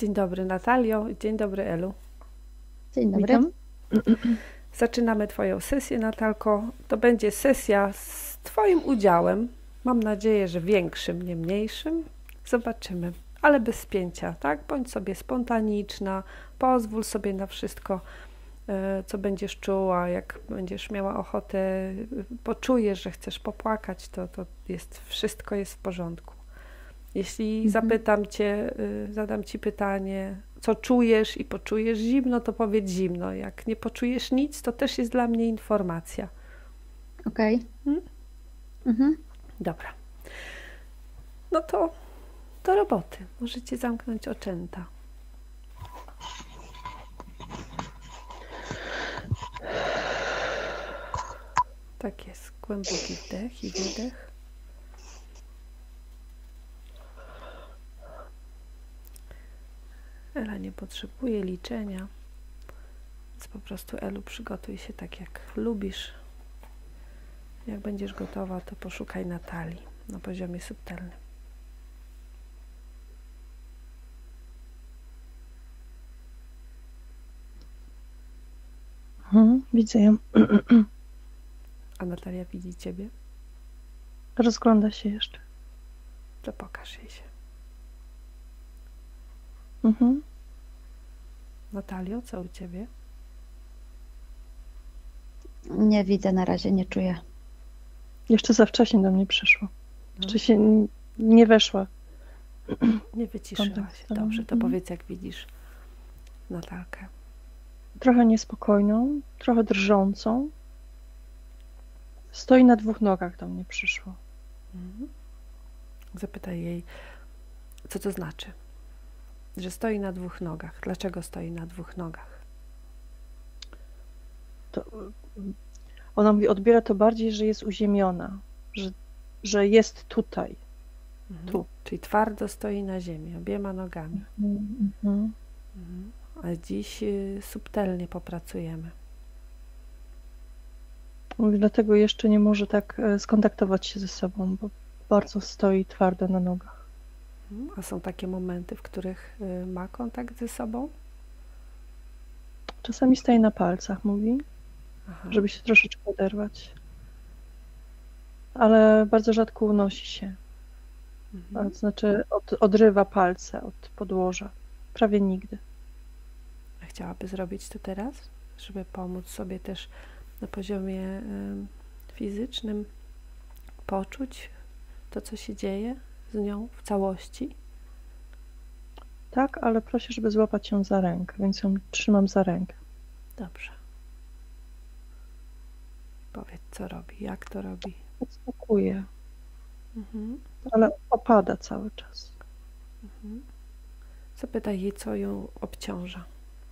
Dzień dobry Natalio i dzień dobry Elu. Dzień dobry. Witam. Zaczynamy Twoją sesję, Natalko. To będzie sesja z Twoim udziałem. Mam nadzieję, że większym, nie mniejszym. Zobaczymy, ale bez spięcia, tak? Bądź sobie spontaniczna, pozwól sobie na wszystko, co będziesz czuła, jak będziesz miała ochotę, poczujesz, że chcesz popłakać, to wszystko jest w porządku. Jeśli zapytam Cię, zadam Ci pytanie, co czujesz i poczujesz zimno, to powiedz zimno. Jak nie poczujesz nic, to też jest dla mnie informacja. Okej. Mhm. Dobra. No to do roboty. Możecie zamknąć oczęta. Tak jest. Głęboki wdech i wydech. Ela nie potrzebuje liczenia, więc po prostu Elu, przygotuj się tak jak lubisz. Jak będziesz gotowa, to poszukaj Natalii na poziomie subtelnym. Widzę ją. A Natalia widzi Ciebie? Rozgląda się jeszcze. To pokaż jej się. Natalio, co u Ciebie? Nie widzę na razie, nie czuję. Jeszcze za wcześnie do mnie przyszło. Jeszcze się nie weszła. Nie wyciszyła się. Dobrze, to powiedz, jak widzisz Natalkę. Trochę niespokojną, trochę drżącą. Stoi na 2 nogach, do mnie przyszło. Zapytaj jej, co to znaczy, że stoi na 2 nogach. Dlaczego stoi na 2 nogach? To ona mówi, odbiera to bardziej, że jest uziemiona, że jest tutaj. Tu. Czyli twardo stoi na ziemi, obiema nogami. A dziś subtelnie popracujemy. Mówi, dlatego jeszcze nie może tak skontaktować się ze sobą, bo bardzo stoi twardo na nogach. A są takie momenty, w których ma kontakt ze sobą? Czasami staje na palcach, mówi, żeby się troszeczkę oderwać. Ale bardzo rzadko unosi się. To znaczy odrywa palce od podłoża. Prawie nigdy. A chciałaby zrobić to teraz? Żeby pomóc sobie też na poziomie fizycznym poczuć to, co się dzieje z nią w całości? Tak, ale proszę, żeby złapać ją za rękę, więc ją trzymam za rękę. Dobrze. Powiedz, co robi, jak to robi. Odskakuje, ale opada cały czas. Zapytaj jej, co ją obciąża.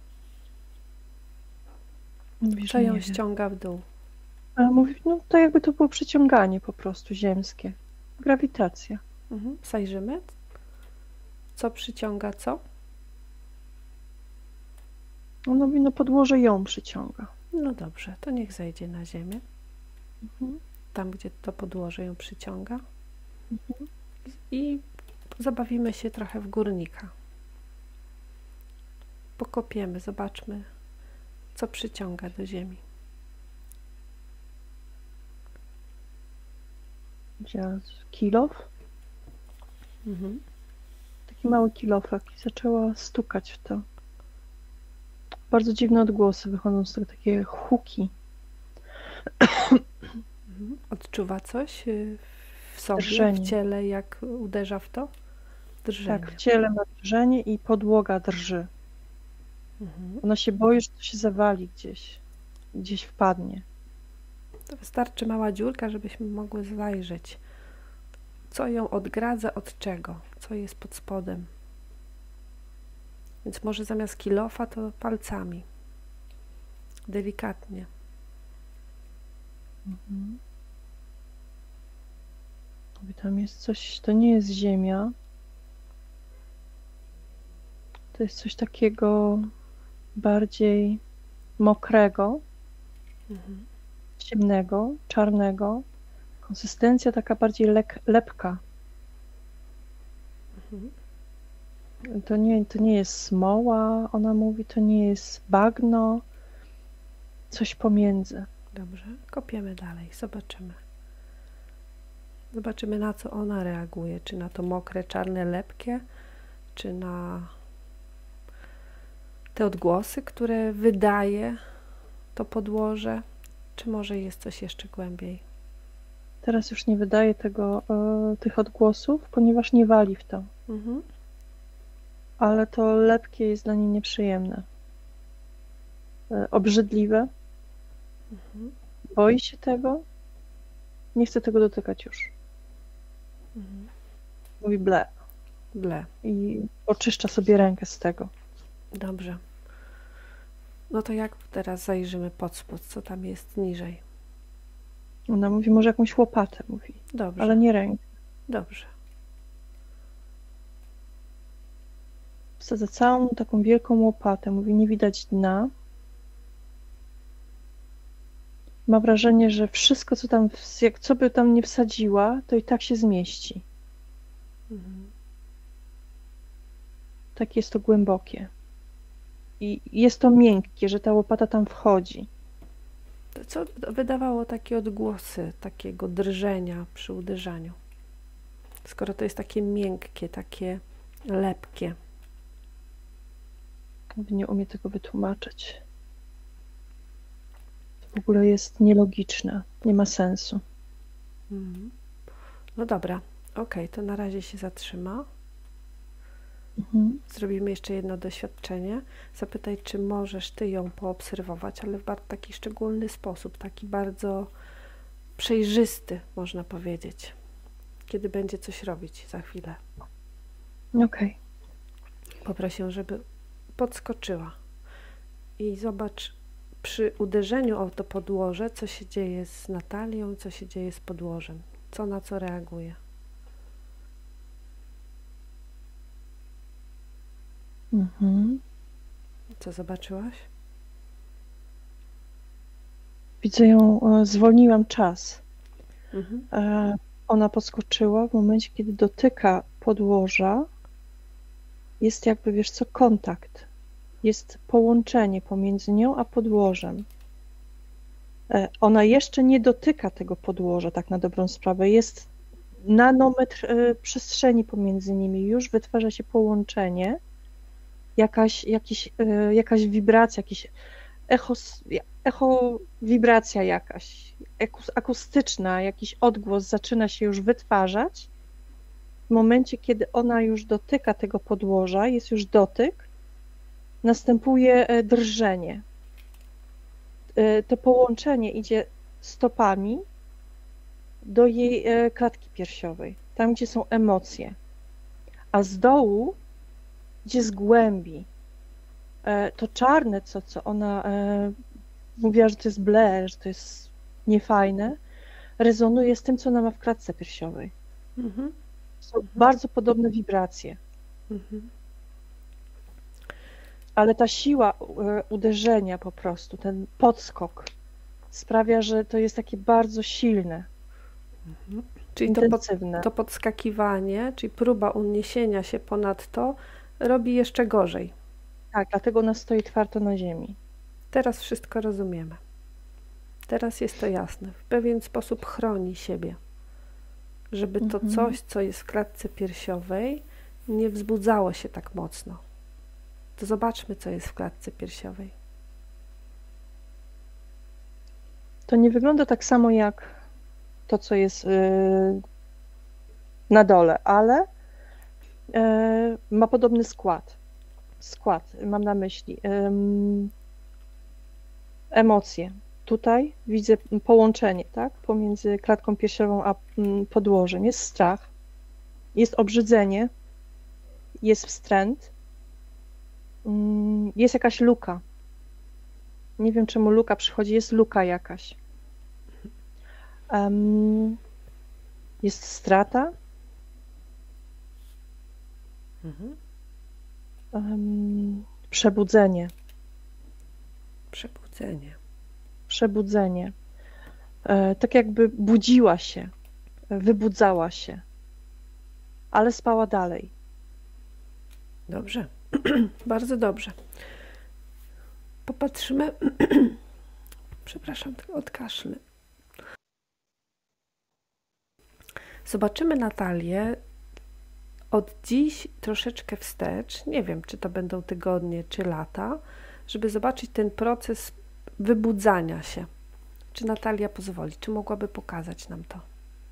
Mówi, Co ją ściąga w dół. A mówi, no to jakby to było przyciąganie po prostu ziemskie. Grawitacja. Zajrzymy. Co przyciąga co? Ona mówi, no podłoże ją przyciąga. No dobrze, to niech zejdzie na ziemię. Tam, gdzie to podłoże ją przyciąga. I zabawimy się trochę w górnika. Pokopiemy, zobaczmy, co przyciąga do ziemi. Wzięła kilof. Taki mały kilofek i zaczęła stukać w to. Bardzo dziwne odgłosy wychodzą z tego, takie huki. Odczuwa coś w sobie, Drżenie. w ciele, jak uderza w to? Drżenie. Tak, w ciele ma drżenie i podłoga drży. Ona się boi, że to się zawali gdzieś wpadnie. To wystarczy mała dziurka, żebyśmy mogły zajrzeć, co ją odgradza od czego, co jest pod spodem. Więc może zamiast kilofa to palcami. Delikatnie. Tam jest coś, to nie jest ziemia. To jest coś takiego bardziej mokrego, ciemnego, czarnego. Konsystencja taka bardziej lepka. To nie jest smoła, ona mówi, to nie jest bagno, coś pomiędzy. Dobrze, kopiemy dalej, zobaczymy. Zobaczymy, na co ona reaguje. Czy na to mokre, czarne, lepkie, czy na te odgłosy, które wydaje to podłoże, czy może jest coś jeszcze głębiej. Teraz już nie wydaje tych odgłosów, ponieważ nie wali w to. Mhm. Ale to lepkie jest dla niej nieprzyjemne. Obrzydliwe. Mhm. Boi się tego. Nie chce tego dotykać już. Mhm. Mówi ble. Ble. I oczyszcza sobie rękę z tego. Dobrze. No to jak teraz zajrzymy pod spód, co tam jest niżej? Ona mówi, może jakąś łopatę, mówi. Dobrze. Ale nie rękę. Dobrze. Wsadza całą taką wielką łopatę. Mówi, nie widać dna. Ma wrażenie, że wszystko, co by tam nie wsadziła, to i tak się zmieści. Mhm. Tak jest to głębokie. I jest to miękkie, że ta łopata tam wchodzi. To co wydawało takie odgłosy, takiego drżenia przy uderzaniu? Skoro to jest takie miękkie, takie lepkie. Nie umie tego wytłumaczyć. To w ogóle jest nielogiczne. Nie ma sensu. Mhm. No dobra, okej, to na razie się zatrzyma. Mhm. Zrobimy jeszcze jedno doświadczenie. Zapytaj, czy możesz ty ją poobserwować, ale w bardzo taki szczególny sposób, taki bardzo przejrzysty, można powiedzieć, kiedy będzie coś robić za chwilę. Okej. Poproszę, żeby podskoczyła i zobacz przy uderzeniu o to podłoże, co się dzieje z Natalią, co się dzieje z podłożem, co na co reaguje. Mhm. Co zobaczyłaś? Widzę ją, zwolniłam czas. Mhm. Ona podskoczyła w momencie, kiedy dotyka podłoża. Jest jakby, wiesz co, kontakt. Jest połączenie pomiędzy nią a podłożem. Ona jeszcze nie dotyka tego podłoża, tak na dobrą sprawę. Jest nanometr przestrzeni pomiędzy nimi. Już wytwarza się połączenie. Jakaś wibracja, jakiś wibracja jakaś, akustyczna, jakiś odgłos zaczyna się już wytwarzać. W momencie, kiedy ona już dotyka tego podłoża, jest już dotyk, następuje drżenie. To połączenie idzie stopami do jej klatki piersiowej, tam gdzie są emocje, a z dołu idzie z głębi. To czarne, co ona mówiła, że to jest ble, że to jest niefajne, rezonuje z tym, co ona ma w klatce piersiowej. Mhm. Są bardzo podobne wibracje. Mhm. Ale ta siła uderzenia po prostu, ten podskok sprawia, że to jest takie bardzo silne, Czyli intensywne. to podskakiwanie, czyli próba uniesienia się ponad to, robi jeszcze gorzej. Tak, dlatego ona stoi twardo na ziemi. Teraz wszystko rozumiemy. Teraz jest to jasne. W pewien sposób chroni siebie, żeby to coś, co jest w klatce piersiowej, nie wzbudzało się tak mocno. To zobaczmy, co jest w klatce piersiowej. To nie wygląda tak samo jak to, co jest na dole, ale ma podobny skład. Mam na myśli emocje. Tutaj widzę połączenie, tak, pomiędzy klatką piersiową a podłożem. Jest strach, jest obrzydzenie, jest wstręt, jest jakaś luka. Nie wiem, czemu luka przychodzi, jest luka jakaś. Jest strata. Mhm. Przebudzenie. Przebudzenie. Tak jakby budziła się, wybudzała się, ale spała dalej. Dobrze. Bardzo dobrze. Popatrzymy. Przepraszam, tylko odkaszlę. Zobaczymy Natalię od dziś troszeczkę wstecz. Nie wiem, czy to będą tygodnie, czy lata, żeby zobaczyć ten proces wybudzania się. Czy Natalia pozwoli? Czy mogłaby pokazać nam to?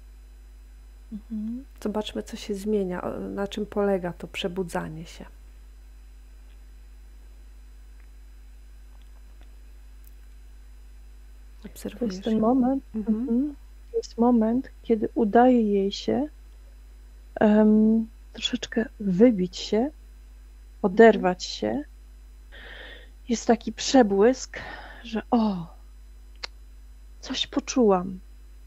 Zobaczmy, co się zmienia, na czym polega to przebudzanie się. To Obserwujesz? jest ten moment, to jest moment, kiedy udaje jej się troszeczkę wybić się, oderwać się. Jest taki przebłysk, że coś poczułam,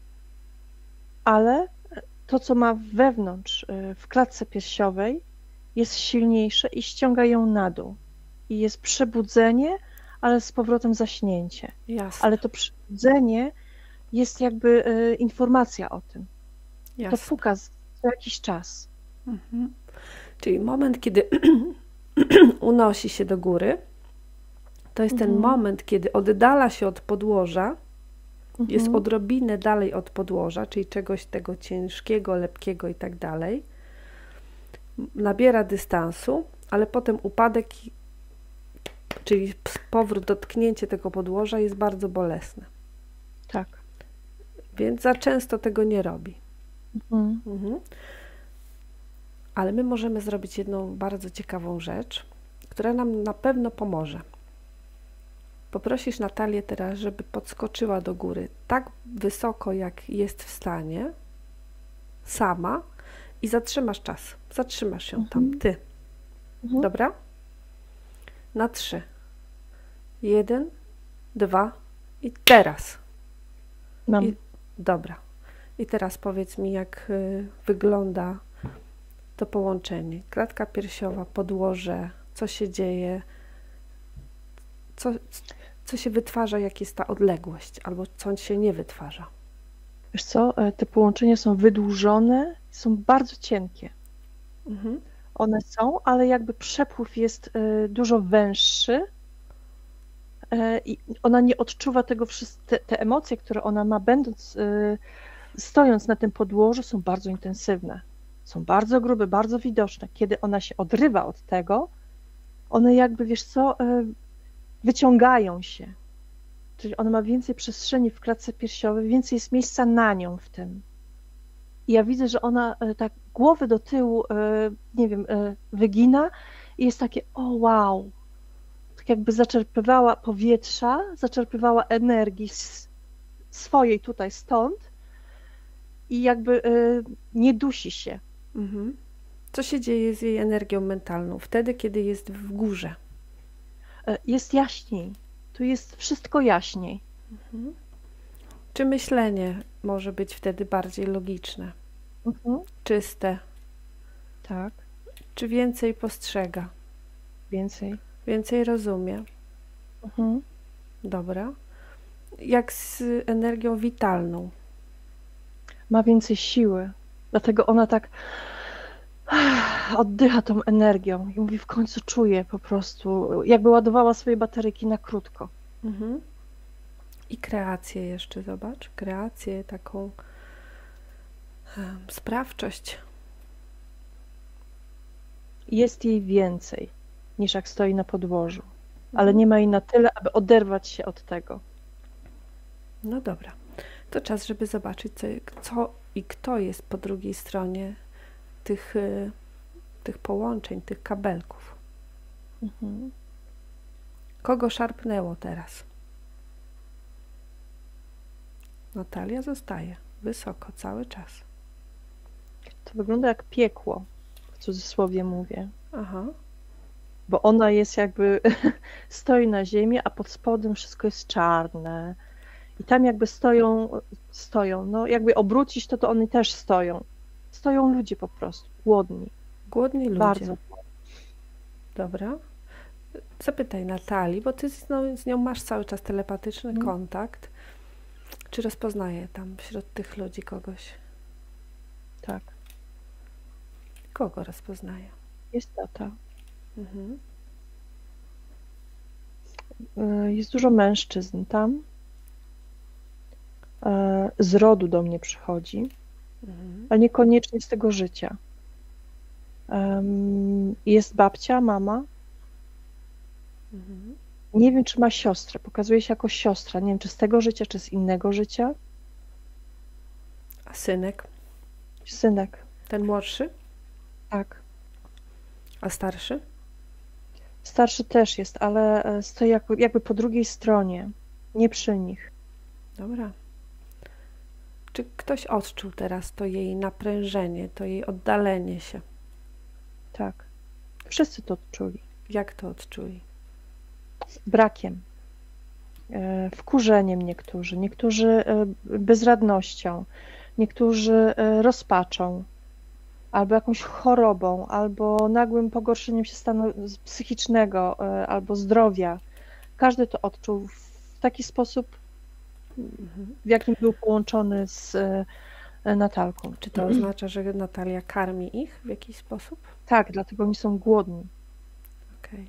ale to, co ma wewnątrz, w klatce piersiowej, jest silniejsze i ściąga ją na dół. I jest przebudzenie, ale z powrotem zaśnięcie. Jasne. Ale to przebudzenie jest jakby informacja o tym. Jasne. To puka co jakiś czas. Czyli moment, kiedy unosi się do góry, to jest ten moment, kiedy oddala się od podłoża, jest odrobinę dalej od podłoża, czyli czegoś tego ciężkiego, lepkiego i tak dalej. Nabiera dystansu, ale potem upadek, czyli powrót, dotknięcie tego podłoża jest bardzo bolesne. Tak. Więc za często tego nie robi. Ale my możemy zrobić jedną bardzo ciekawą rzecz, która nam na pewno pomoże. Poprosisz Natalię teraz, żeby podskoczyła do góry tak wysoko, jak jest w stanie, sama, i zatrzymasz czas. Zatrzymasz się tam, ty. Dobra? Na 3. 1, 2 i teraz. Mam. Dobra. I teraz powiedz mi, jak wygląda to połączenie. Klatka piersiowa, podłoże, co się dzieje, co się wytwarza, jak jest ta odległość, albo co się nie wytwarza. Wiesz co, te połączenia są wydłużone, są bardzo cienkie. One są, ale jakby przepływ jest dużo węższy i ona nie odczuwa tego wszystkiego. Te emocje, które ona ma, stojąc na tym podłożu, są bardzo intensywne. Są bardzo grube, bardzo widoczne. Kiedy ona się odrywa od tego, one jakby, wiesz co, wyciągają się. Czyli ona ma więcej przestrzeni w klatce piersiowej, więcej jest miejsca na nią w tym. I ja widzę, że ona tak głowę do tyłu, nie wiem, wygina i jest takie, wow, tak jakby zaczerpywała powietrza, zaczerpywała energii swojej tutaj stąd i jakby nie dusi się. Co się dzieje z jej energią mentalną wtedy, kiedy jest w górze? Jest jaśniej. Tu jest wszystko jaśniej. Czy myślenie może być wtedy bardziej logiczne? Czyste? Tak. Czy więcej postrzega? Więcej. Więcej rozumie? Dobra. Jak z energią witalną? Ma więcej siły. Dlatego ona tak oddycha tą energią i mówi, w końcu czuje po prostu, jakby ładowała swoje bateryki na krótko. I kreację jeszcze, zobacz. Kreację, taką sprawczość. Jest jej więcej, niż jak stoi na podłożu. Ale nie ma jej na tyle, aby oderwać się od tego. No dobra. To czas, żeby zobaczyć, co i kto jest po drugiej stronie tych połączeń, tych kabelków. Kogo szarpnęło teraz? Natalia zostaje wysoko cały czas. To wygląda jak piekło, w cudzysłowie mówię. Aha. Bo ona jest jakby, stoi na ziemi, a pod spodem wszystko jest czarne. I tam jakby stoją, no jakby obrócić to oni też stoją. Stoją ludzie po prostu, głodni. Głodni ludzie. Bardzo. Dobra. Zapytaj Natalii, bo ty z nią masz cały czas telepatyczny kontakt. Czy rozpoznaje tam wśród tych ludzi kogoś? Tak. Kogo rozpoznaje? Jest tata. Mhm. Jest dużo mężczyzn tam. Z rodu do mnie przychodzi, Mhm. ale niekoniecznie z tego życia. Jest babcia, mama. Mhm. Nie wiem, czy ma siostrę. Pokazuje się jako siostra. Nie wiem, czy z tego życia, czy z innego życia. A synek? Synek, Ten młodszy? tak. A starszy? Starszy też jest, ale stoi jakby po drugiej stronie, nie przy nich. Dobra. Czy ktoś odczuł teraz to jej naprężenie, to jej oddalenie się? Tak. Wszyscy to odczuli. Jak to odczuli? Brakiem, wkurzeniem niektórzy bezradnością, niektórzy rozpaczą, albo jakąś chorobą, albo nagłym pogorszeniem się stanu psychicznego, albo zdrowia. Każdy to odczuł w taki sposób, w jakim był połączony z Natalką. Czy to oznacza, że Natalia karmi ich w jakiś sposób? Tak, dlatego oni są głodni. Okej.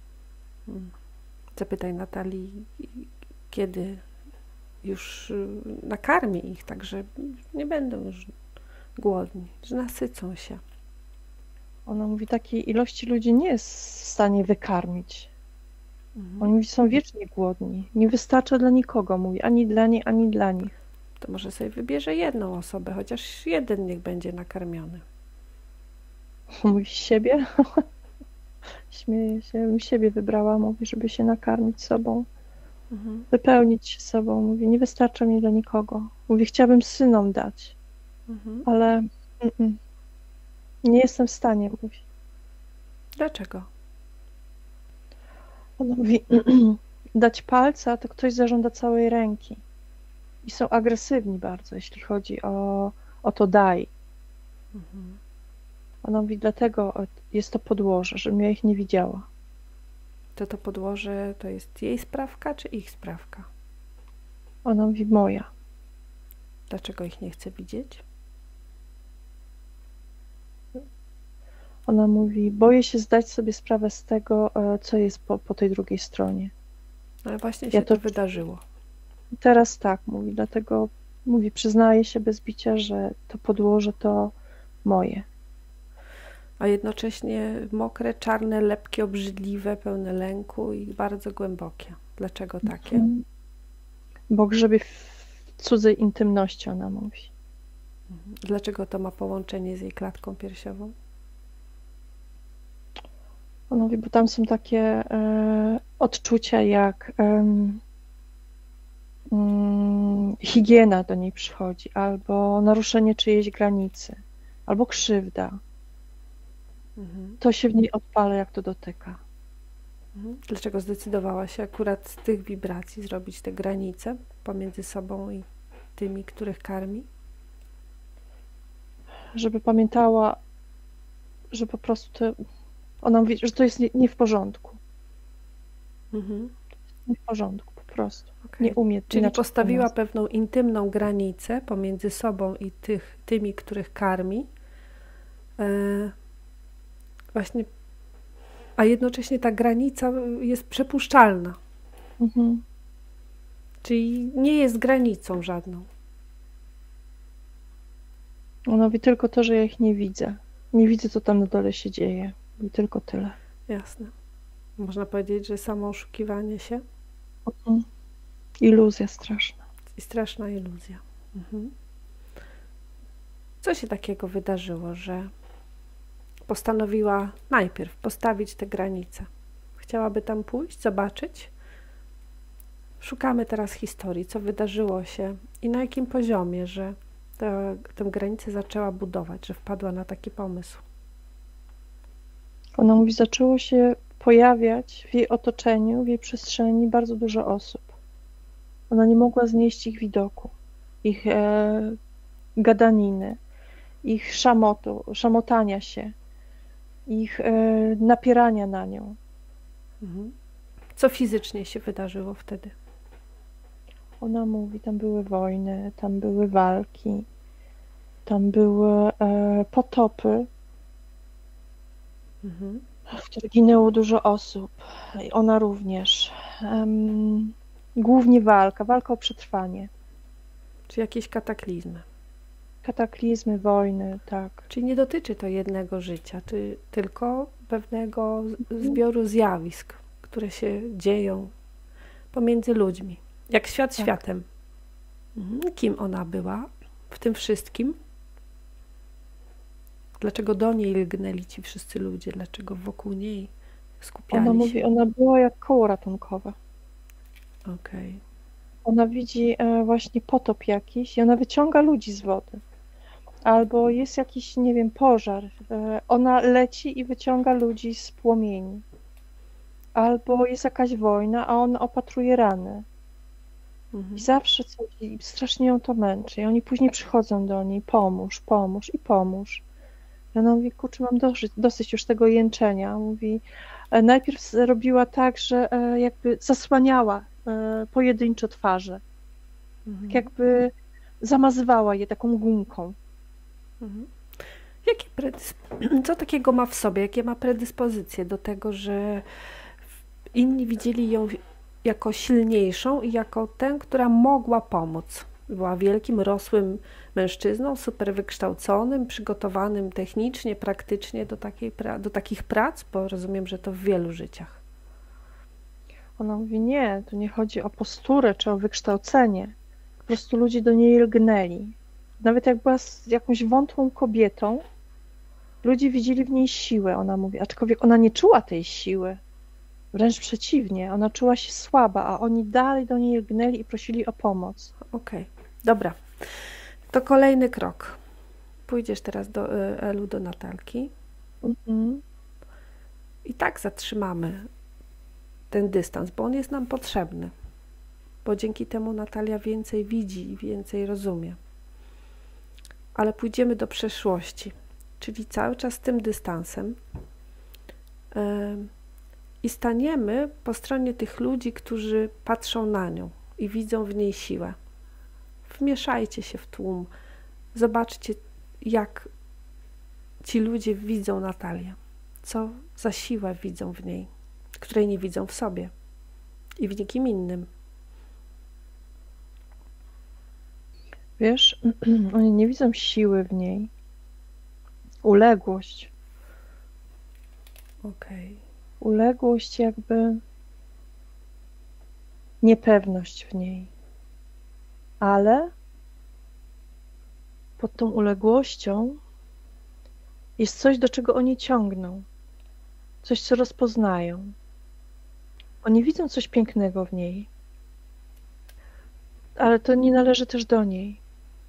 Zapytaj Natalii, kiedy już nakarmi ich, tak że nie będą już głodni, że nasycą się. Ona mówi, takiej ilości ludzi nie jest w stanie wykarmić. Oni mówi, są wiecznie głodni. Nie wystarcza dla nikogo, mówi, ani dla niej, ani dla nich. To może sobie wybierze jedną osobę, chociaż jeden niech będzie nakarmiony. Mówi, siebie? Śmieje się, siebie wybrała, mówi, żeby się nakarmić sobą, wypełnić się sobą. Mówi, nie wystarcza mi dla nikogo. Mówi, chciałabym synom dać, ale nie jestem w stanie, mówi. Dlaczego? Ona mówi, dać palca, to ktoś zażąda całej ręki. I są agresywni bardzo, jeśli chodzi o to daj. Ona mówi, dlatego jest to podłoże, żebym ja ich nie widziała. To podłoże to jest jej sprawka, czy ich sprawka? Ona mówi, moja. Dlaczego ich nie chce widzieć? Ona mówi, boję się zdać sobie sprawę z tego, co jest po tej drugiej stronie. Ale właśnie się to wydarzyło. Teraz tak, mówi, dlatego mówi, przyznaję się bez bicia, że to podłoże to moje. A jednocześnie mokre, czarne, lepkie, obrzydliwe, pełne lęku i bardzo głębokie. Dlaczego takie? Bo grzebie w cudzej intymności, ona mówi. Dlaczego to ma połączenie z jej klatką piersiową? Ona mówi, bo tam są takie odczucia jak higiena do niej przychodzi, albo naruszenie czyjejś granicy, albo krzywda. To się w niej odpala, jak to dotyka. Dlaczego zdecydowała się akurat z tych wibracji zrobić te granice pomiędzy sobą i tymi, których karmi? Żeby pamiętała, że po prostu ona mówi, że to jest nie w porządku. Nie w porządku, po prostu. Okay. Nie umie. Czyli postawiła pewną intymną granicę pomiędzy sobą i tymi, których karmi. Właśnie, a jednocześnie ta granica jest przepuszczalna. Czyli nie jest granicą żadną. Ona mówi tylko to, że ja ich nie widzę. Nie widzę, co tam na dole się dzieje. I tylko tyle. Jasne. Można powiedzieć, że samo oszukiwanie się? Iluzja straszna. I straszna iluzja. Co się takiego wydarzyło, że postanowiła najpierw postawić te granice? Chciałaby tam pójść, zobaczyć? Szukamy teraz historii, co wydarzyło się i na jakim poziomie, że tę granicę zaczęła budować, że wpadła na taki pomysł. Ona mówi, zaczęło się pojawiać w jej otoczeniu, w jej przestrzeni bardzo dużo osób. Ona nie mogła znieść ich widoku, ich gadaniny, ich szamotania się, ich napierania na nią. Co fizycznie się wydarzyło wtedy? Ona mówi, tam były wojny, tam były walki, tam były potopy, w której ginęło dużo osób. I ona również. Głównie walka o przetrwanie. Czy jakieś kataklizmy? Kataklizmy, wojny, tak. Czyli nie dotyczy to jednego życia, tylko pewnego zbioru zjawisk, które się dzieją pomiędzy ludźmi. Jak świat Tak. światem. Kim ona była w tym wszystkim? Dlaczego do niej lgnęli ci wszyscy ludzie? Dlaczego wokół niej skupiali Ona się? mówi, ona była jak koło ratunkowe. Okej. Ona widzi właśnie potop jakiś i ona wyciąga ludzi z wody. Albo jest jakiś, nie wiem, pożar. Ona leci i wyciąga ludzi z płomieni. Albo jest jakaś wojna, a ona opatruje rany. I zawsze coś, i strasznie ją to męczy. I oni później przychodzą do niej, pomóż, pomóż i pomóż. I ona mówi, kurczę, mam dosyć już tego jęczenia. Mówi, najpierw robiła tak, że jakby zasłaniała pojedynczo twarze. Tak jakby zamazywała je taką gumką. Co takiego ma w sobie? Jakie ma predyspozycje do tego, że inni widzieli ją jako silniejszą i jako tę, która mogła pomóc? Była wielkim, rosłym mężczyzną, super wykształconym, przygotowanym technicznie, praktycznie do takich prac, bo rozumiem, że to w wielu życiach. Ona mówi, nie, tu nie chodzi o posturę czy o wykształcenie. Po prostu ludzie do niej lgnęli. Nawet jak była jakąś wątłą kobietą, ludzie widzieli w niej siłę, ona mówi, aczkolwiek ona nie czuła tej siły. Wręcz przeciwnie, ona czuła się słaba, a oni dalej do niej lgnęli i prosili o pomoc. Okej, dobra. To kolejny krok. Pójdziesz teraz Elu, do Natalki. I tak zatrzymamy ten dystans, bo on jest nam potrzebny. Bo dzięki temu Natalia więcej widzi i więcej rozumie. Ale pójdziemy do przeszłości, czyli cały czas tym dystansem i staniemy po stronie tych ludzi, którzy patrzą na nią i widzą w niej siłę. Wmieszajcie się w tłum, zobaczcie, jak ci ludzie widzą Natalię, co za siłę widzą w niej, której nie widzą w sobie i w nikim innym. Wiesz, oni nie widzą siły w niej. Uległość. Okej. Uległość, jakby niepewność w niej. Ale pod tą uległością jest coś, do czego oni ciągną. Coś, co rozpoznają. Oni widzą coś pięknego w niej. Ale to nie należy też do niej.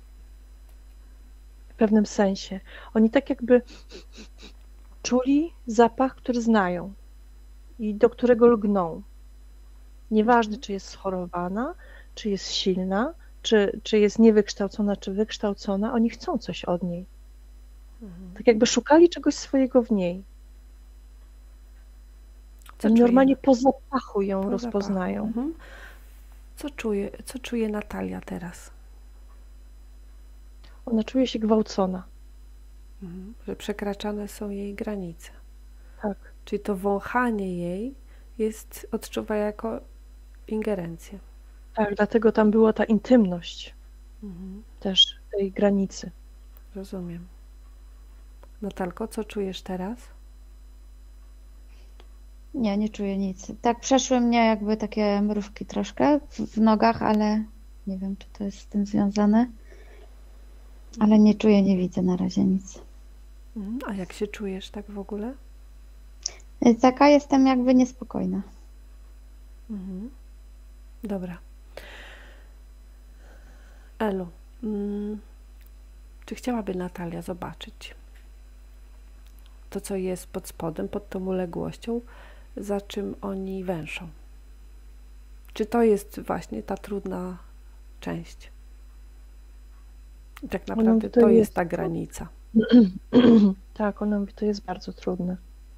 W pewnym sensie. Oni tak jakby czuli zapach, który znają i do którego lgną. Nieważne, czy jest schorowana, czy jest silna, czy jest niewykształcona, czy wykształcona, oni chcą coś od niej. Tak jakby szukali czegoś swojego w niej. Oni normalnie po zapachu ją rozpoznają. Co czuje Natalia teraz? Ona czuje się gwałcona. Że przekraczane są jej granice. Tak. Czyli to wąchanie jej odczuwa jako ingerencję. Tak, dlatego tam była ta intymność też tej granicy. Rozumiem. Natalko, co czujesz teraz? Nie czuję nic. Tak przeszły mnie jakby takie mrówki troszkę w nogach, ale nie wiem, czy to jest z tym związane. Ale nie czuję, nie widzę na razie nic. A jak się czujesz tak w ogóle? Taka jestem jakby niespokojna. Dobra. Elu, czy chciałaby Natalia zobaczyć to, co jest pod spodem, pod tą uległością, za czym oni węszą? Czy to jest właśnie ta trudna część? I tak naprawdę to jest ta granica. Tak, ona mówi, to jest bardzo trudne.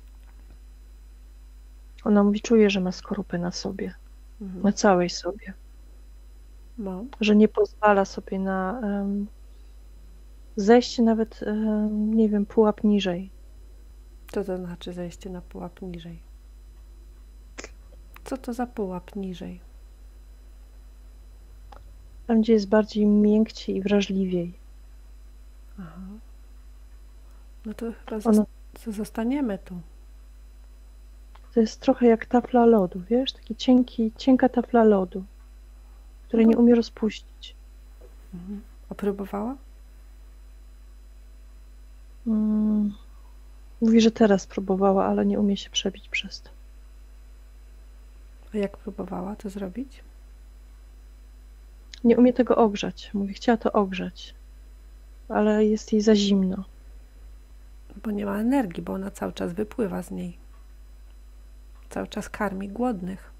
Ona mówi, czuje, że ma skorupę na sobie, na całej sobie. No. Że nie pozwala sobie na zejście nawet, nie wiem, pułap niżej. Co to znaczy zejście na pułap niżej? Co to za pułap niżej? Tam, gdzie jest bardziej miękciej i wrażliwiej. Aha. No to chyba Ono, zostaniemy tu. to jest trochę jak tafla lodu, wiesz? Taki cienka tafla lodu, której nie umie rozpuścić. Mhm. A próbowała? Mówi, że teraz próbowała, ale nie umie się przebić przez to. A jak próbowała to zrobić? Nie umie tego ogrzać. Mówi, chciała to ogrzać, ale jest jej za zimno. Bo nie ma energii, bo ona cały czas wypływa z niej. Cały czas karmi głodnych.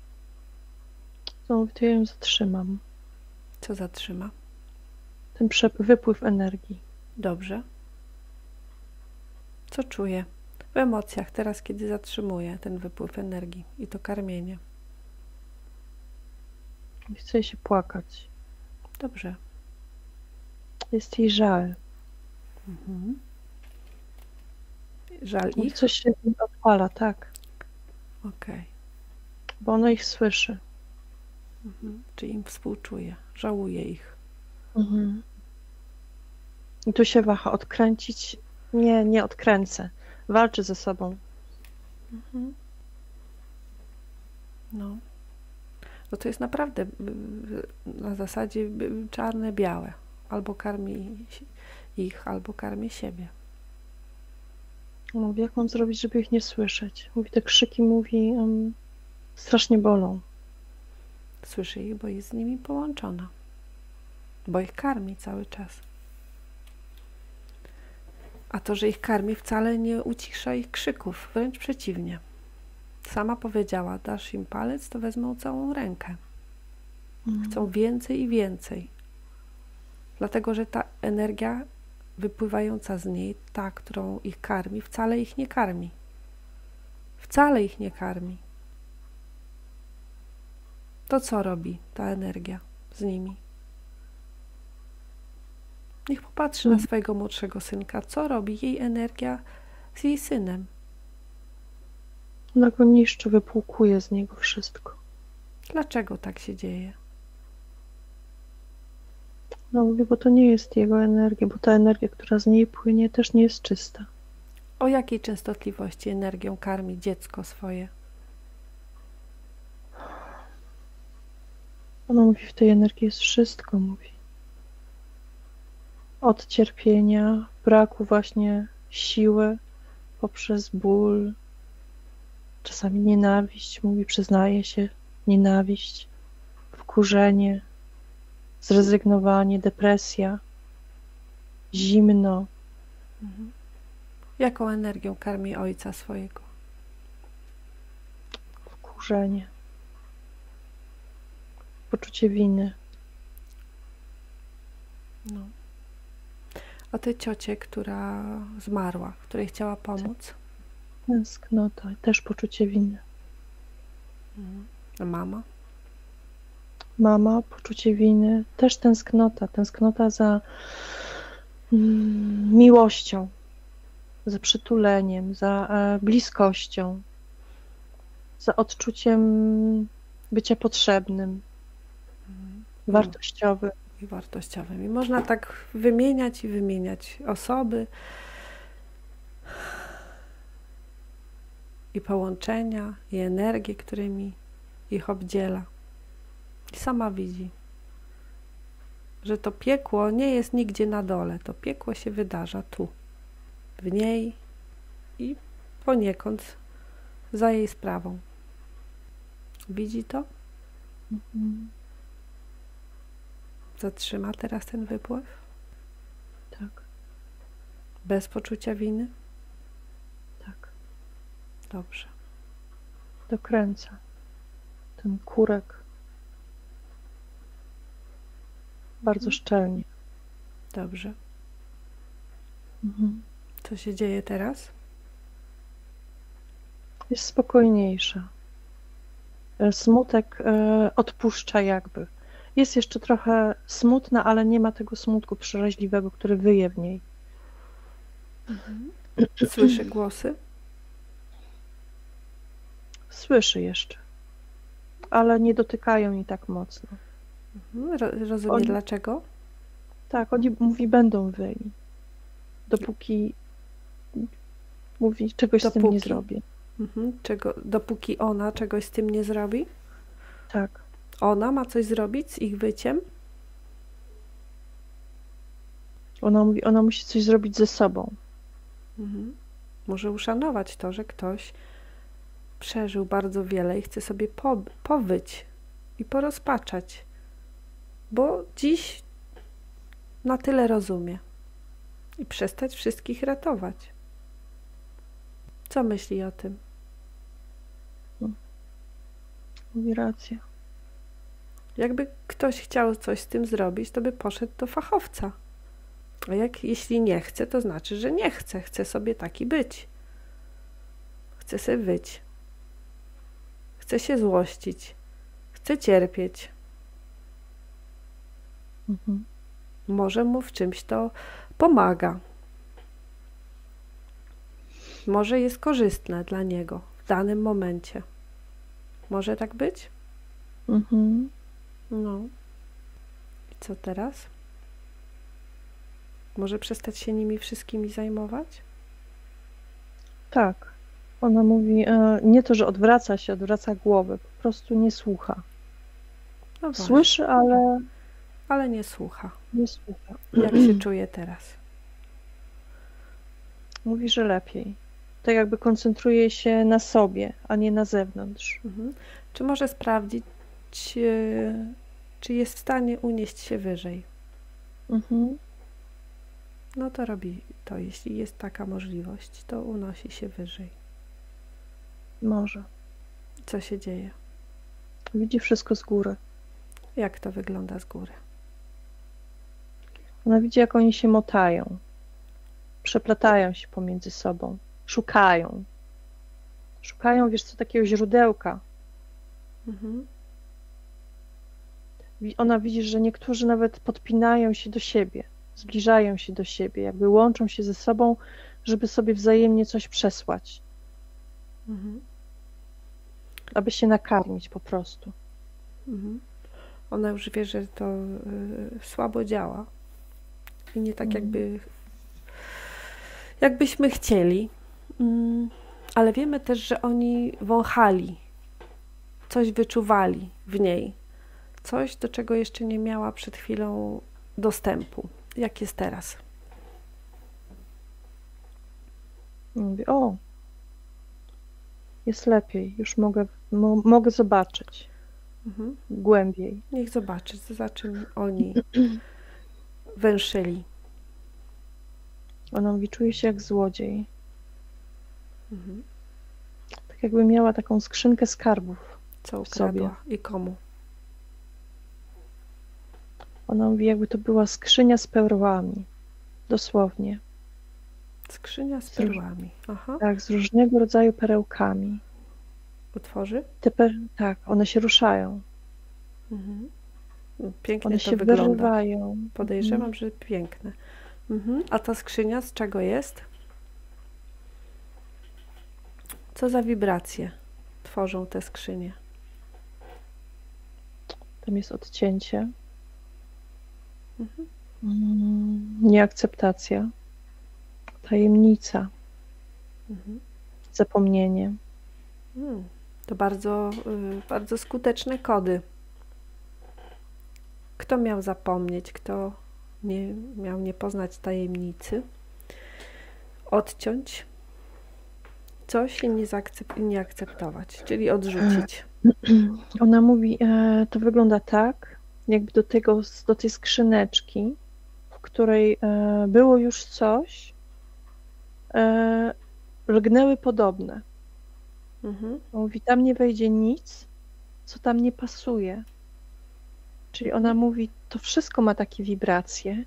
To mówi, to ja ją zatrzymam. Co zatrzyma? Ten wypływ energii. Dobrze. Co czuję w emocjach teraz, kiedy zatrzymuję ten wypływ energii i to karmienie? Chce się płakać. Dobrze. Jest jej żal. Mhm. Żal Mówi, ich? coś się w nim odpala, tak. Okej. Bo ona ich słyszy. Mhm. Czyli im współczuję. Żałuję ich. Mhm. I tu się waha odkręcić. Nie odkręcę. Walczy ze sobą. Mhm. No. No to jest naprawdę na zasadzie czarne-białe. Albo karmi ich, albo karmi siebie. Mówi, jak mam zrobić, żeby ich nie słyszeć? Mówi, te krzyki, mówi, strasznie bolą. Słyszy ich, bo jest z nimi połączona. Bo ich karmi cały czas. A to, że ich karmi, wcale nie ucisza ich krzyków. Wręcz przeciwnie. Sama powiedziała, dasz im palec, to wezmą całą rękę. Chcą więcej i więcej. Dlatego, że ta energia wypływająca z niej, ta, którą ich karmi, wcale ich nie karmi. Wcale ich nie karmi. To co robi ta energia z nimi? Niech popatrzy na swojego młodszego synka, co robi jej energia z jej synem. Ona go niszczy, wypłukuje z niego wszystko. Dlaczego tak się dzieje? No mówię, bo to nie jest jego energia, bo ta energia, która z niej płynie, też nie jest czysta. O jakiej częstotliwości energią karmi dziecko swoje? Ona mówi, w tej energii jest wszystko, mówi. Od cierpienia, braku właśnie siły, poprzez ból, czasami nienawiść, mówi, przyznaje się, nienawiść, wkurzenie, zrezygnowanie, depresja, zimno. Mhm. Jaką energią karmi ojca swojego? Wkurzenie, poczucie winy. No. A tej ciocie, która zmarła, której chciała pomóc? Tęsknota, też poczucie winy. Mhm. A mama? Mama, poczucie winy, też tęsknota. Tęsknota za miłością, za przytuleniem, za bliskością, za odczuciem bycia potrzebnym, wartościowym. I wartościowym. I można tak wymieniać i wymieniać osoby i połączenia, i energię, którymi ich obdziela. I sama widzi, że to piekło nie jest nigdzie na dole. To piekło się wydarza tu, w niej i poniekąd za jej sprawą. Widzi to? Mhm. Zatrzyma teraz ten wypływ? Tak, Bez poczucia winy? tak. Dobrze. Dokręca ten kurek bardzo szczelnie. Dobrze. Mhm. Co się dzieje teraz? Jest spokojniejsza. Smutek odpuszcza jakby. Jest jeszcze trochę smutna, ale nie ma tego smutku przeraźliwego, który wyje w niej. Słyszy głosy Słyszy jeszcze, ale nie dotykają jej tak mocno. Rozumie Oni- dlaczego? Tak, oni mówi, będą wyli. Dopóki mówi, czegoś z tym nie Dopóki. zrobię. Dopóki ona czegoś z tym nie zrobi? Tak. Ona ma coś zrobić z ich wyciem? Ona mówi, ona musi coś zrobić ze sobą. Może uszanować to, że ktoś przeżył bardzo wiele i chce sobie powyć i porozpaczać, bo dziś na tyle rozumie i przestać wszystkich ratować. Co myśli o tym? Mówi rację. Jakby ktoś chciał coś z tym zrobić, to by poszedł do fachowca. A jeśli nie chce, to znaczy, że nie chce. Chce sobie taki być. Chce sobie być. Chce się złościć. Chce cierpieć. Może mu w czymś to pomaga. Może jest korzystne dla niego w danym momencie. Może tak być? No. I co teraz? Może przestać się nimi wszystkimi zajmować? Tak. Ona mówi, nie to, że odwraca głowę, po prostu nie słucha. No właśnie, Słyszy, ale nie słucha. nie słucha. Jak się czuje teraz? Mówi, że lepiej. Tak jakby koncentruje się na sobie, a nie na zewnątrz. Czy może sprawdzić, czy jest w stanie unieść się wyżej? No to robi to, jeśli jest taka możliwość, to unosi się wyżej. Może. Co się dzieje? Widzi wszystko z góry. Jak to wygląda z góry? Ona widzi, jak oni się motają. Przeplatają się pomiędzy sobą. Szukają. Szukają, wiesz co, takiego źródełka. Ona widzi, że niektórzy nawet podpinają się do siebie. Zbliżają się do siebie, jakby łączą się ze sobą, żeby sobie wzajemnie coś przesłać. Aby się nakarmić po prostu. Ona już wie, że to słabo działa i nie tak jakbyśmy chcieli, ale wiemy też, że oni wąchali, coś wyczuwali w niej, coś, do czego jeszcze nie miała przed chwilą dostępu. Jak jest teraz? Mówi, o, jest lepiej, już mogę zobaczyć głębiej. Niech zobaczy, za czym oni węszyli. Ona mówi, czuje się jak złodziej. Tak jakby miała taką skrzynkę skarbów. Co w sobie. ukradła i komu? Ona mówi, jakby to była skrzynia z perłami. Dosłownie. Skrzynia z perłami. Aha. Tak, z różnego rodzaju perełkami. Otworzy? Tak, one się ruszają. Pięknie One to się wygląda. wyrywają. Podejrzewam, że piękne. A ta skrzynia z czego jest? Co za wibracje tworzą te skrzynie? Tam jest odcięcie. Nieakceptacja. Tajemnica. Zapomnienie. To bardzo, bardzo skuteczne kody. Kto miał zapomnieć, kto miał nie poznać tajemnicy, odciąć coś i nie akceptować, czyli odrzucić. Ona mówi, to wygląda tak, jakby do tej skrzyneczki, w której było już coś, lgnęły podobne. Mówi, tam nie wejdzie nic, co tam nie pasuje. Czyli ona mówi, to wszystko ma takie wibracje,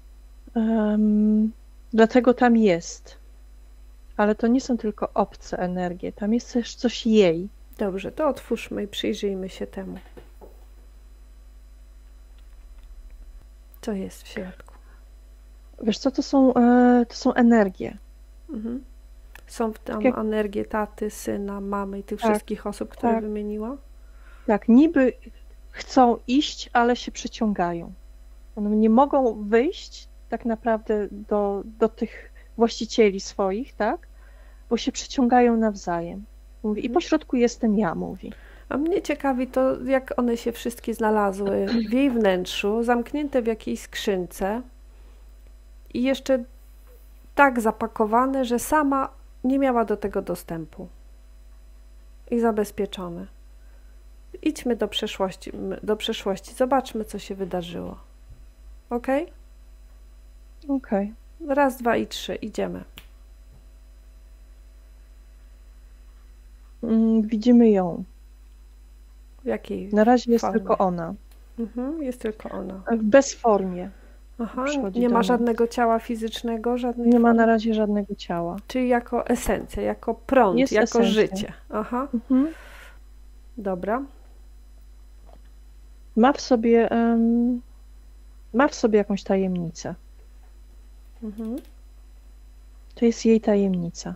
dlatego tam jest. Ale to nie są tylko obce energie, tam jest też coś jej. Dobrze, to otwórzmy i przyjrzyjmy się temu. Co jest w środku? Wiesz co, to są energie. Są tam jak- energie taty, syna, mamy i tych Tak, wszystkich osób, które tak. wymieniła? Tak, niby chcą iść, ale się przyciągają. One nie mogą wyjść tak naprawdę do tych właścicieli swoich, tak? Bo się przyciągają nawzajem. Mówi, i pośrodku jestem ja, mówi. A mnie ciekawi to, jak one się wszystkie znalazły w jej wnętrzu, zamknięte w jakiejś skrzynce i jeszcze tak zapakowane, że sama nie miała do tego dostępu. I zabezpieczone. Idźmy do przeszłości. Zobaczmy, co się wydarzyło. Ok? Okej. Raz, dwa i trzy. Idziemy. Widzimy ją. W jakiej Na razie jest formie? tylko ona. Jest tylko ona. W bezformie. Aha, Przychodzi nie do ma nas. żadnego ciała fizycznego, żadnej Nie ma formy? na razie żadnego ciała. Czyli jako esencja, jako prąd, Jest jako esencja. życie. Aha, dobra. Ma w sobie jakąś tajemnicę. To jest jej tajemnica.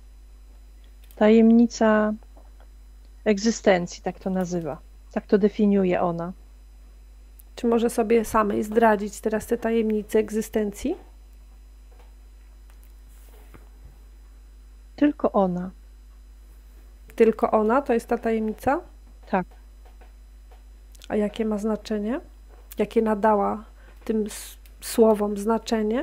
Tajemnica egzystencji, tak to nazywa. Tak to definiuje ona. Czy może sobie samej zdradzić teraz te tajemnice egzystencji? Tylko ona. Tylko ona to jest ta tajemnica? Tak. A jakie ma znaczenie? Jakie nadała tym słowom znaczenie?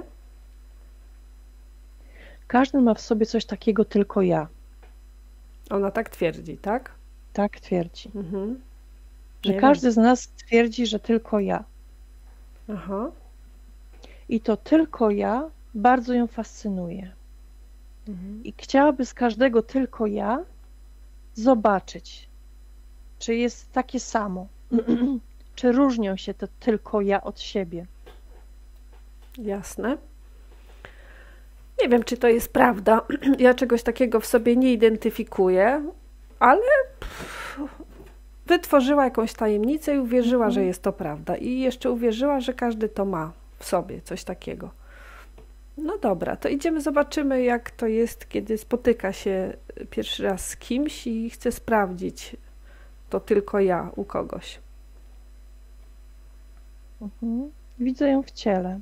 Każdy ma w sobie coś takiego, tylko ja. Ona tak twierdzi, tak? Tak twierdzi. Że Nie każdy z nas twierdzi, że tylko ja. wiem. Aha. I to tylko ja bardzo ją fascynuje. I chciałaby z każdego tylko ja zobaczyć, czy jest takie samo, czy różnią się to tylko ja od siebie. Jasne. Nie wiem, czy to jest prawda. Ja czegoś takiego w sobie nie identyfikuję, ale wytworzyła jakąś tajemnicę i uwierzyła, że jest to prawda. I jeszcze uwierzyła, że każdy to ma w sobie, coś takiego. No dobra, to idziemy, zobaczymy, jak to jest, kiedy spotyka się pierwszy raz z kimś i chce sprawdzić to tylko ja u kogoś. Widzę ją w ciele.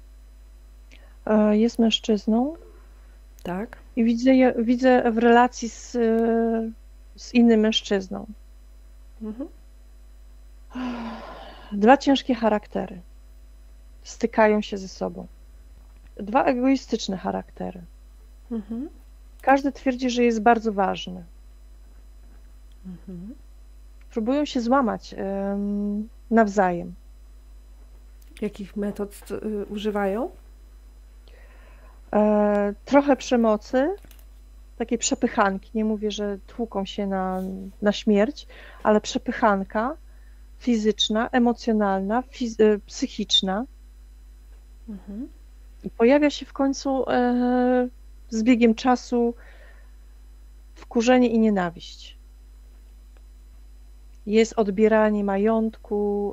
Jest mężczyzną Tak? i widzę w relacji z innym mężczyzną. Dwa ciężkie charaktery stykają się ze sobą. Dwa egoistyczne charaktery. Każdy twierdzi, że jest bardzo ważny. Próbują się złamać nawzajem. Jakich metod używają? Trochę przemocy, takiej przepychanki. Nie mówię, że tłuką się na śmierć, ale przepychanka fizyczna, emocjonalna, psychiczna. I pojawia się w końcu z biegiem czasu wkurzenie i nienawiść. Jest odbieranie majątku,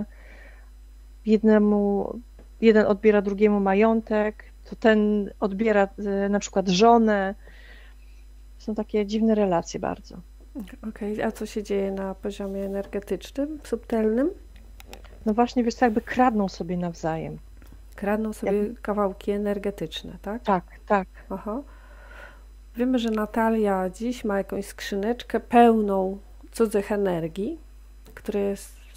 jeden odbiera drugiemu majątek, to ten odbiera na przykład żonę. Są takie dziwne relacje bardzo. Okej, a co się dzieje na poziomie energetycznym, subtelnym? No właśnie, wiesz, jakby kradną sobie nawzajem. Kradną sobie kawałki energetyczne, tak? Tak, tak. Aha. Wiemy, że Natalia dziś ma jakąś skrzyneczkę pełną cudzych energii, które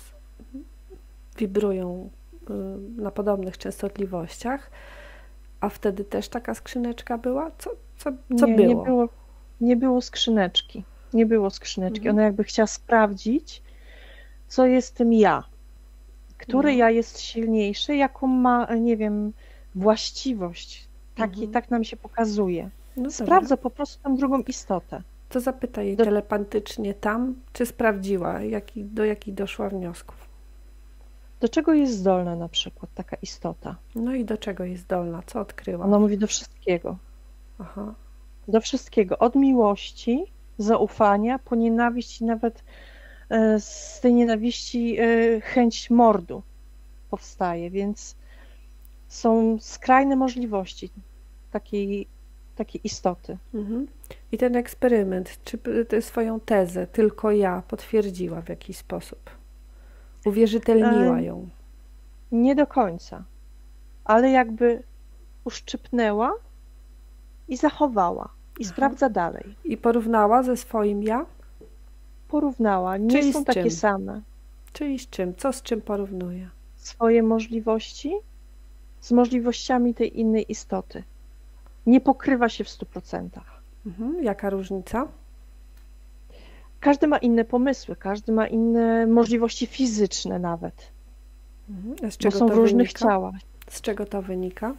wibrują na podobnych częstotliwościach. A wtedy też taka skrzyneczka była? Co Nie, było? Nie było skrzyneczki. Nie było skrzyneczki. Ona jakby chciała sprawdzić, co jest tym ja. Które ja jest silniejsze, jaką ma, nie wiem, właściwość. Tak nam się pokazuje. No Sprawdza po prostu tą drugą istotę. To zapytaj jej telepatycznie tam, czy sprawdziła, do jakich doszła wniosków. Do czego jest zdolna na przykład taka istota? No i do czego jest zdolna? Co odkryła? Ona mówi do wszystkiego. Aha. Do wszystkiego. Od miłości, zaufania, po nienawiść i nawet z tej nienawiści chęć mordu powstaje, więc są skrajne możliwości takiej takiej istoty. Mhm. I ten eksperyment, czy swoją tezę tylko ja potwierdziła w jakiś sposób? Uwierzytelniła ją? Nie do końca, ale jakby uszczypnęła i zachowała i sprawdza dalej. I porównała ze swoim ja? Porównała, nie Czyli są z takie czym? same. Czyli z czym? Co z czym porównuje? Swoje możliwości z możliwościami tej innej istoty. Nie pokrywa się w 100%. Mhm. Jaka różnica? Każdy ma inne pomysły, każdy ma inne możliwości fizyczne nawet, Mhm. A z bo czego są to w różnych wynika? ciałach. Z czego to wynika?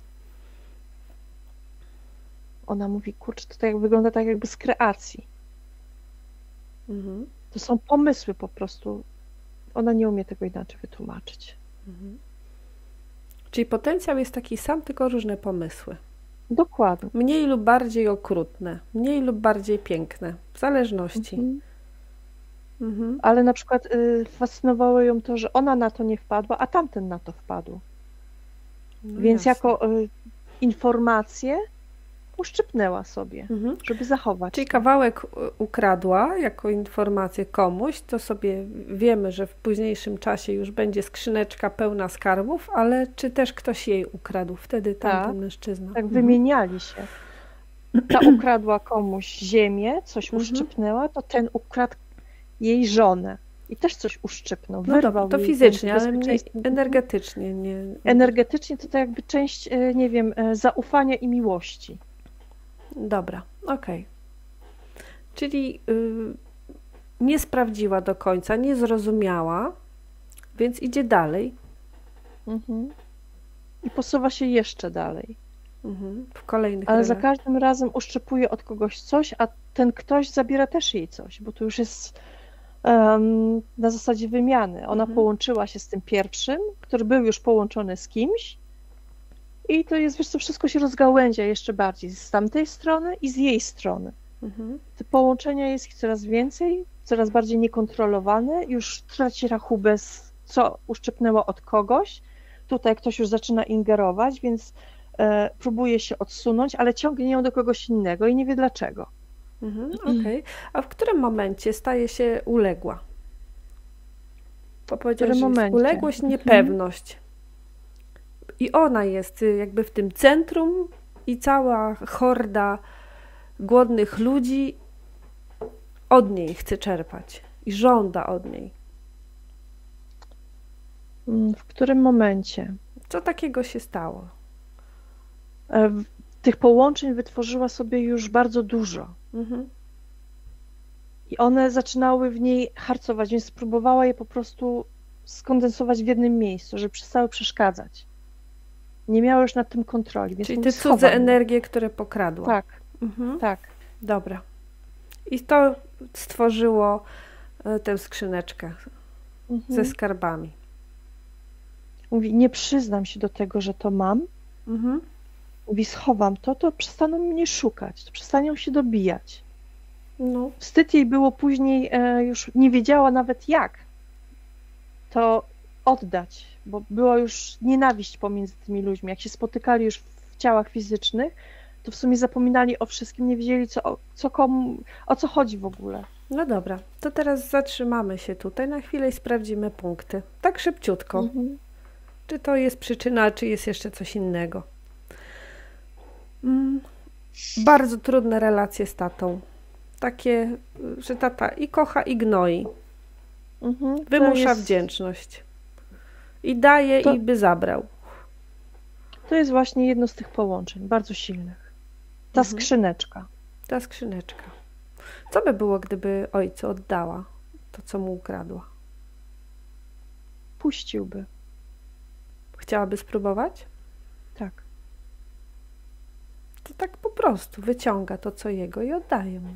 Ona mówi, kurczę, to tak wygląda tak jakby z kreacji. Mhm. To są pomysły po prostu. Ona nie umie tego inaczej wytłumaczyć. Mhm. Czyli potencjał jest taki sam, tylko różne pomysły. Dokładnie. Mniej lub bardziej okrutne, mniej lub bardziej piękne, w zależności. Mhm. Ale na przykład fascynowało ją to, że ona na to nie wpadła, a tamten na to wpadł. No Więc jasne. jako informację uszczypnęła sobie, Mhm. żeby zachować. Czyli to. kawałek ukradła jako informację komuś, to sobie wiemy, że w późniejszym czasie już będzie skrzyneczka pełna skarbów, ale czy też ktoś jej ukradł? Wtedy tamten mężczyzna. Tak Mhm. wymieniali się. Ta ukradła komuś ziemię, coś uszczypnęła, to ten ukradł jej żonę i też coś uszczypnął. No dobra, wyrwał to jej fizycznie, ten ale mniej bezpieczeństwo. energetycznie. Nie. Energetycznie to jakby część, nie wiem, zaufania i miłości. Dobra, okej. Czyli nie sprawdziła do końca, nie zrozumiała, więc idzie dalej. I posuwa się jeszcze dalej. W kolejnych Ale za relacjach. każdym razem uszczepuje od kogoś coś, a ten ktoś zabiera też jej coś, bo to już jest na zasadzie wymiany. Ona połączyła się z tym pierwszym, który był już połączony z kimś i to jest, wiesz co, wszystko się rozgałęzia jeszcze bardziej z tamtej strony i z jej strony. Te połączenia jest ich coraz więcej, coraz bardziej niekontrolowane, już traci rachubę, co uszczepnęła od kogoś. Tutaj ktoś już zaczyna ingerować, więc próbuje się odsunąć, ale ciągnie ją do kogoś innego i nie wie dlaczego. Okej. A w którym momencie staje się uległa? Bo powiedziałaś, że jest momencie? uległość, niepewność. I ona jest jakby w tym centrum i cała horda głodnych ludzi od niej chce czerpać i żąda od niej. W którym momencie? Co takiego się stało? Tych połączeń wytworzyła sobie już bardzo dużo. I one zaczynały w niej harcować, więc spróbowała je po prostu skondensować w jednym miejscu, żeby przestały przeszkadzać. Nie miała już nad tym kontroli. Więc Czyli mówi, te cudze schowam je. energie, które pokradła. Tak, tak. Dobra. I to stworzyło tę skrzyneczkę ze skarbami. Mówi, nie przyznam się do tego, że to mam. Mówi, schowam to przestaną mnie szukać, to przestaną się dobijać. No. Wstyd jej było później, już nie wiedziała nawet jak to oddać, bo była już nienawiść pomiędzy tymi ludźmi. Jak się spotykali już w ciałach fizycznych, to w sumie zapominali o wszystkim, nie wiedzieli o co chodzi w ogóle. No dobra, to teraz zatrzymamy się tutaj na chwilę i sprawdzimy punkty. Tak szybciutko. Czy to jest przyczyna, czy jest jeszcze coś innego. Bardzo trudne relacje z tatą. Takie, że tata i kocha, i gnoi. Wymusza wdzięczność. I daje, i by zabrał. To jest właśnie jedno z tych połączeń, bardzo silnych. Ta skrzyneczka. Ta skrzyneczka. Co by było, gdyby ojcu oddała to, co mu ukradła? Puściłby. Chciałaby spróbować? Tak. To tak po prostu wyciąga to, co jego i oddaje mu.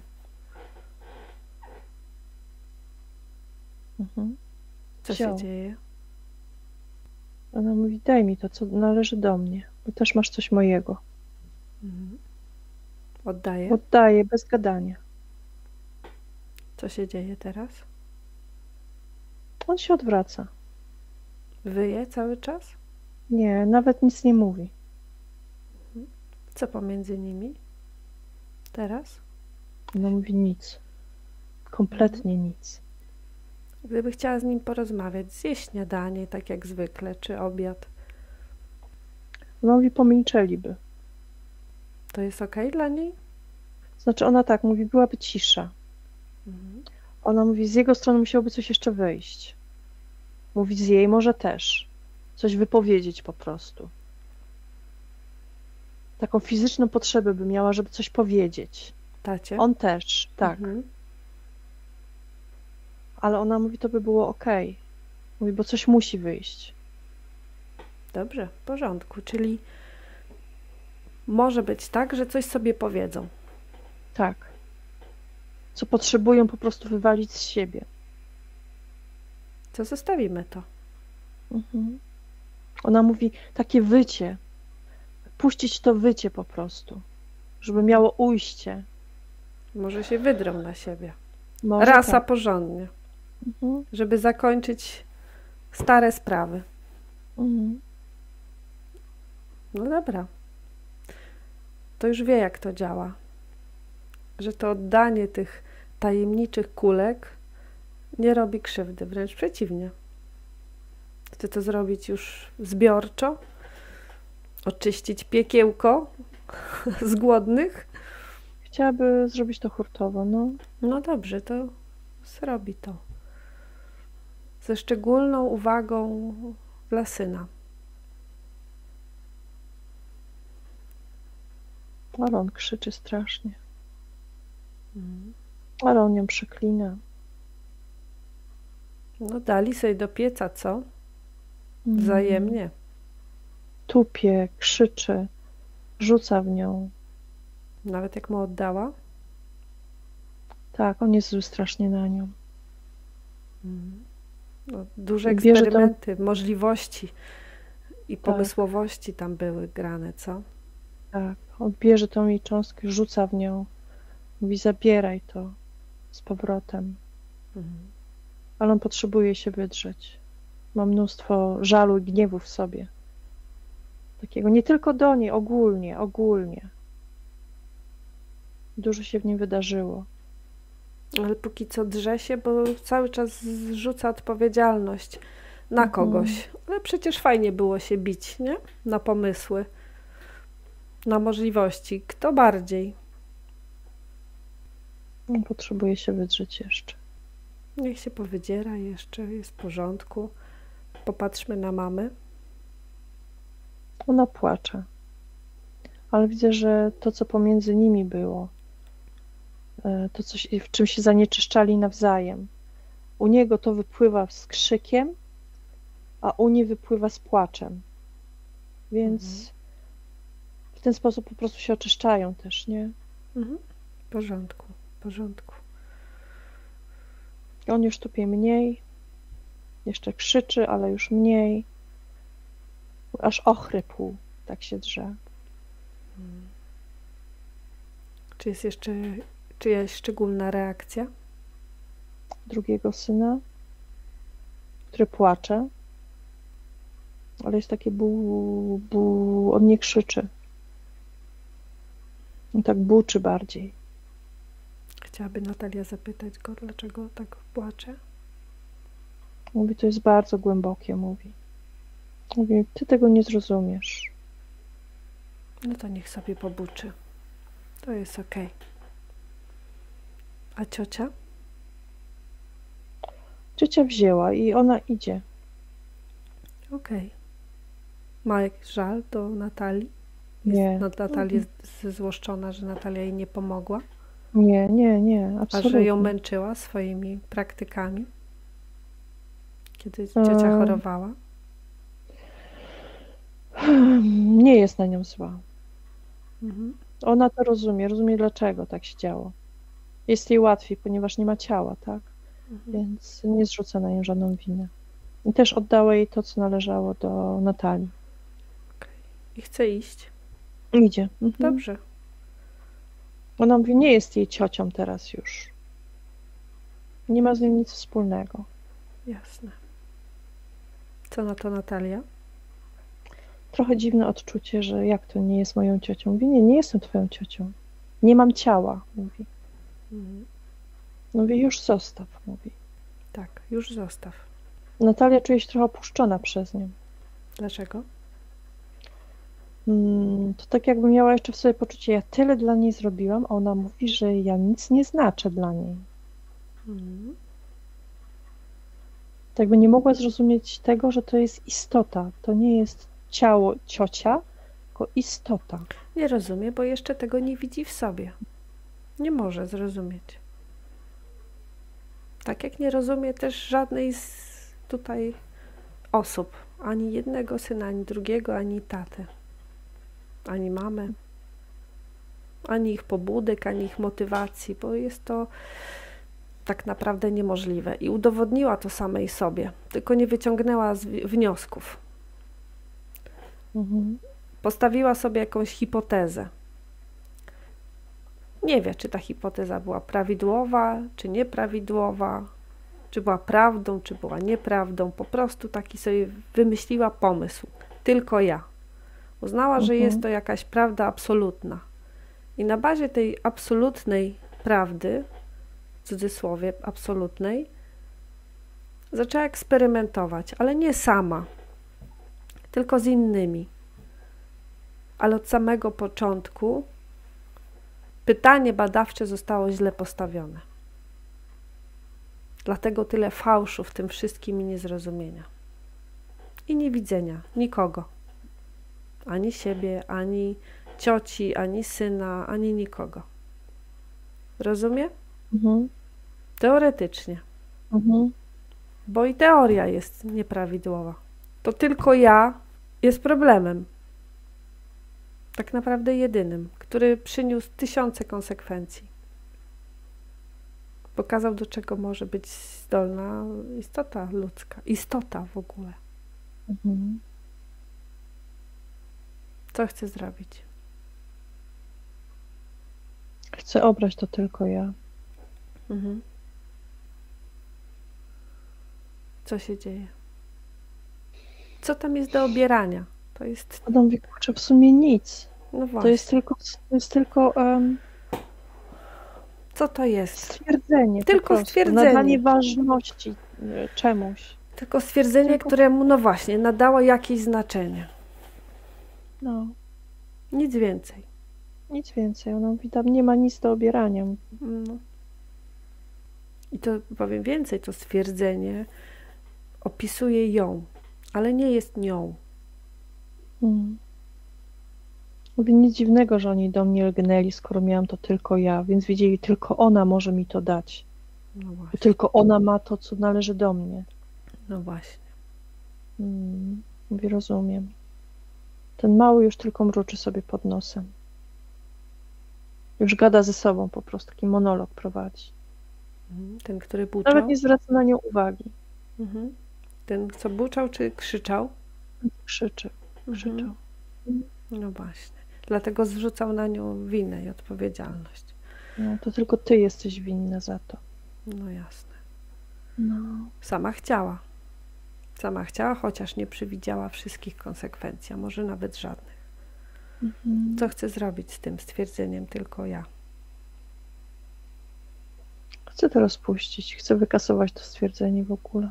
Co się dzieje? Ona mówi, daj mi to, co należy do mnie, bo też masz coś mojego. Oddaje? Oddaję, bez gadania. Co się dzieje teraz? On się odwraca. Wyje cały czas? Nie, nawet nic nie mówi. Co pomiędzy nimi? teraz? Ona mówi nic. Kompletnie nic. Gdyby chciała z nim porozmawiać, zjeść śniadanie, tak jak zwykle, czy obiad, Ona mówi, pomilczeliby. to jest okej dla niej? Znaczy ona tak mówi, byłaby cisza. Ona mówi, z jego strony musiałoby coś jeszcze wyjść. Mówi, z jej może też. Coś wypowiedzieć po prostu. Taką fizyczną potrzebę by miała, żeby coś powiedzieć. Tacie? On też, tak. Mhm. Ale ona mówi, to by było okej. Mówi, bo coś musi wyjść. Dobrze, w porządku. Czyli może być tak, że coś sobie powiedzą. Tak. Co potrzebują po prostu wywalić z siebie. To zostawimy to. Mhm. Ona mówi, takie wycie. Puścić to wycie po prostu. Żeby miało ujście. Może się wydrą na siebie. Może Raz, a tak. porządnie. Mhm. Żeby zakończyć stare sprawy. Mhm. No dobra. To już wie, jak to działa. Że to oddanie tych tajemniczych kulek nie robi krzywdy, wręcz przeciwnie. Chce to zrobić już zbiorczo, oczyścić piekiełko z głodnych. Chciałaby zrobić to hurtowo, no. No dobrze, to zrobi to. Ze szczególną uwagą dla syna. Ale on krzyczy strasznie. Ale on ją przeklina. No dali sobie do pieca, co? Wzajemnie. Tupie, krzyczy, rzuca w nią. Nawet jak mu oddała. Tak, on jest zły strasznie na nią. No, duże I bierze eksperymenty, możliwości i pomysłowości tam były grane, co? Tak, on bierze tą jej cząstkę, rzuca w nią. Mówi, zabieraj to z powrotem. Ale on potrzebuje się wydrzeć. Ma mnóstwo żalu i gniewu w sobie. Takiego nie tylko do niej, ogólnie. Dużo się w nim wydarzyło. Ale póki co drze się, bo cały czas zrzuca odpowiedzialność na kogoś. Ale przecież fajnie było się bić, nie? Na pomysły, na możliwości. Kto bardziej? On potrzebuje się wydrzeć jeszcze. Niech się powydziera jeszcze, jest w porządku. Popatrzmy na mamy. Ona płacze. Ale widzę, że to, co pomiędzy nimi było, to coś, w czym się zanieczyszczali nawzajem. U niego to wypływa z krzykiem, a u niej wypływa z płaczem. Więc w ten sposób po prostu się oczyszczają też, nie? W porządku, w porządku. On już tupie mniej, jeszcze krzyczy, ale już mniej. Aż ochrypł, tak się drze. Czy jest jeszcze czyjaś szczególna reakcja? Drugiego syna, który płacze, ale jest takie on nie krzyczy. On tak buczy bardziej. Chciałaby Natalia zapytać go, dlaczego tak płacze? Mówi, to jest bardzo głębokie, mówi. Mówi, ty tego nie zrozumiesz. No to niech sobie pobuczy. To jest okej. A ciocia? Ciocia wzięła i ona idzie. Okej. Ma jakiś żal do Natalii? Nie. Natalia jest zezłoszczona, że Natalia jej nie pomogła? Nie, A absolutnie. że ją męczyła swoimi praktykami? Kiedy ciocia chorowała? Nie jest na nią zła. Mhm. Ona to rozumie dlaczego tak się działo. Jest jej łatwiej, ponieważ nie ma ciała, tak? Więc nie zrzuca na nią żadną winę. I też oddała jej to, co należało do Natalii. I chce iść. Idzie. Dobrze. Ona mówi, nie jest jej ciocią teraz już. Nie ma z nią nic wspólnego. Jasne. Co na to Natalia? Trochę dziwne odczucie, że jak to nie jest moją ciocią? Mówi, nie jestem twoją ciocią. Nie mam ciała, mówi. Mhm. Mówi, już zostaw, mówi. Tak, już zostaw. Natalia czuje się trochę opuszczona przez nią. Dlaczego? To tak jakby miała jeszcze w sobie poczucie, ja tyle dla niej zrobiłam, a ona mówi, że ja nic nie znaczę dla niej. Mhm. Tak jakby nie mogła zrozumieć tego, że to jest istota. To nie jest ciało ciocia, tylko istota. Nie rozumie, bo jeszcze tego nie widzi w sobie. Nie może zrozumieć. Tak jak nie rozumie też żadnej z tutaj osób. Ani jednego syna, ani drugiego, ani taty. Ani mamy. Ani ich pobudek, ani ich motywacji, bo jest to tak naprawdę niemożliwe. I udowodniła to samej sobie, tylko nie wyciągnęła wniosków. Mhm. Postawiła sobie jakąś hipotezę. Nie wie, czy ta hipoteza była prawidłowa, czy nieprawidłowa, czy była prawdą, czy była nieprawdą. Po prostu taki sobie wymyśliła pomysł. Tylko ja. Uznała, że jest to jakaś prawda absolutna. I na bazie tej absolutnej prawdy, w cudzysłowie absolutnej, zaczęła eksperymentować, ale nie sama, tylko z innymi. Ale od samego początku pytanie badawcze zostało źle postawione. Dlatego tyle fałszu w tym wszystkim i niezrozumienia. I niewidzenia nikogo. Ani siebie, ani cioci, ani syna, ani nikogo. Rozumie? Mhm. Teoretycznie. Mhm. Bo i teoria jest nieprawidłowa. To tylko ja jest problemem. Tak naprawdę jedynym, który przyniósł tysiące konsekwencji. Pokazał, do czego może być zdolna istota ludzka. Istota w ogóle. Mhm. Co chce zrobić? Chcę obrać to tylko ja. Mhm. Co się dzieje? Co tam jest do obierania? To jest, Ona mówi, kurczę, w sumie nic. no To właśnie, jest tylko co to jest? stwierdzenie. po Tylko prostu. stwierdzenie. Nadanie ważności czemuś. Tylko stwierdzenie, Tylko- któremu, no właśnie, nadało jakieś znaczenie. No, Nic więcej. nic więcej. Ona mówi, tam nie ma nic do obierania. No. I to powiem więcej, to stwierdzenie opisuje ją, ale nie jest nią. Mówi, nic dziwnego, że oni do mnie lgnęli, skoro miałam to tylko ja, więc wiedzieli, tylko ona może mi to dać. No Bo właśnie. tylko ona ma to, co należy do mnie. No właśnie. Mówi, rozumiem. Ten mały już tylko mruczy sobie pod nosem. Już gada ze sobą po prostu, taki monolog prowadzi. Ten, który buczał. Nawet nie zwraca na nią uwagi. Ten, co buczał, czy krzyczał? Krzyczy. No właśnie. Dlatego zrzucał na nią winę i odpowiedzialność. No, to tylko ty jesteś winna za to. No jasne. No. Sama chciała. Sama chciała, chociaż nie przewidziała wszystkich konsekwencji, a może nawet żadnych. Co chcę zrobić z tym stwierdzeniem tylko ja? Chcę to rozpuścić. Chcę wykasować to stwierdzenie w ogóle.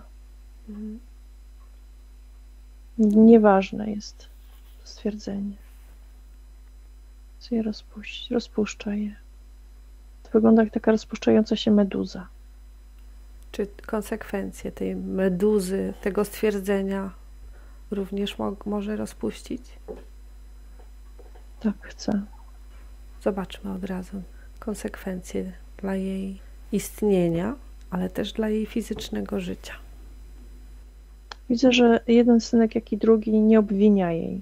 Nieważne jest to stwierdzenie. Chcę je rozpuścić. Rozpuszczę je. To wygląda jak taka rozpuszczająca się meduza. Czy konsekwencje tej meduzy, tego stwierdzenia również może rozpuścić? Tak chcę. Zobaczmy od razu konsekwencje dla jej istnienia, ale też dla jej fizycznego życia. Widzę, że jeden synek, jak i drugi nie obwinia jej.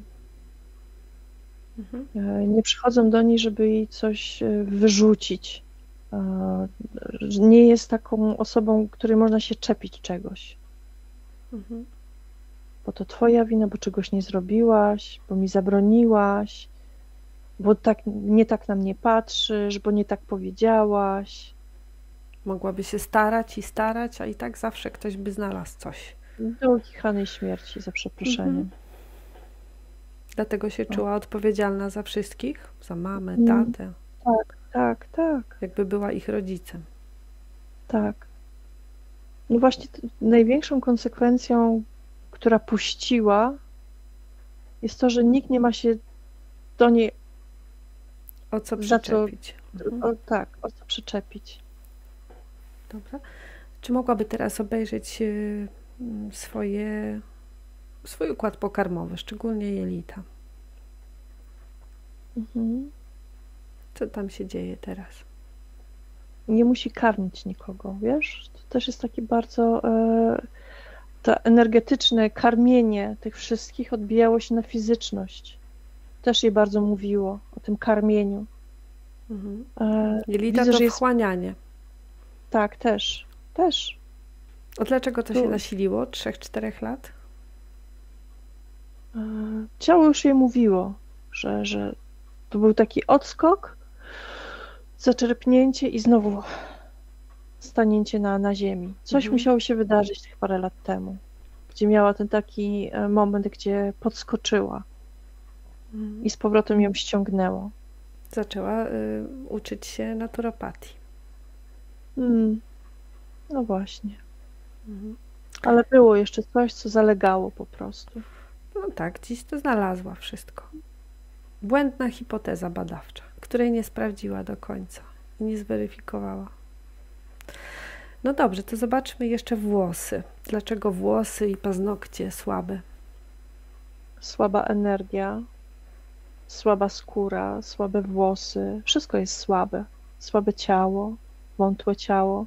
Nie przychodzą do niej, żeby jej coś wyrzucić. Nie jest taką osobą, której można się czepić czegoś. Bo to twoja wina, bo czegoś nie zrobiłaś, bo mi zabroniłaś, bo nie tak na mnie patrzysz, bo nie tak powiedziałaś. Mogłaby się starać, a i tak zawsze ktoś by znalazł coś. Do ukichanej śmierci, za przeproszeniem. Dlatego się czuła odpowiedzialna za wszystkich? Za mamę, tatę? tak, tak, jakby była ich rodzicem. tak. No właśnie największą konsekwencją, która puściła, jest to, że nikt nie ma się do niej O co za co, przyczepić? tak, o co przyczepić. Dobra. Czy mogłaby teraz obejrzeć swój układ pokarmowy, szczególnie jelita? Mhm. Co tam się dzieje teraz? Nie musi karmić nikogo, wiesz? To też jest takie bardzo to energetyczne karmienie tych wszystkich odbijało się na fizyczność. Też jej bardzo mówiło o tym karmieniu. Mhm. E, Jelita widzę, to że jest wchłanianie. tak, też. A dlaczego to się Tu- nasiliło? 3-4 lat? Ciało już jej mówiło, że to był taki odskok, zaczerpnięcie i znowu stanięcie na ziemi. Coś Mhm. musiało się wydarzyć tych parę lat temu, gdzie miała ten taki moment, gdzie podskoczyła Mhm. i z powrotem ją ściągnęło. Zaczęła uczyć się naturopatii. No właśnie. Mhm. Ale było jeszcze coś, co zalegało po prostu. No tak, dziś to znalazła wszystko. Błędna hipoteza badawcza, której nie sprawdziła do końca i nie zweryfikowała. No dobrze, to zobaczmy jeszcze włosy. Dlaczego włosy i paznokcie słabe? Słaba energia, słaba skóra, słabe włosy, wszystko jest słabe. Słabe ciało, wątłe ciało.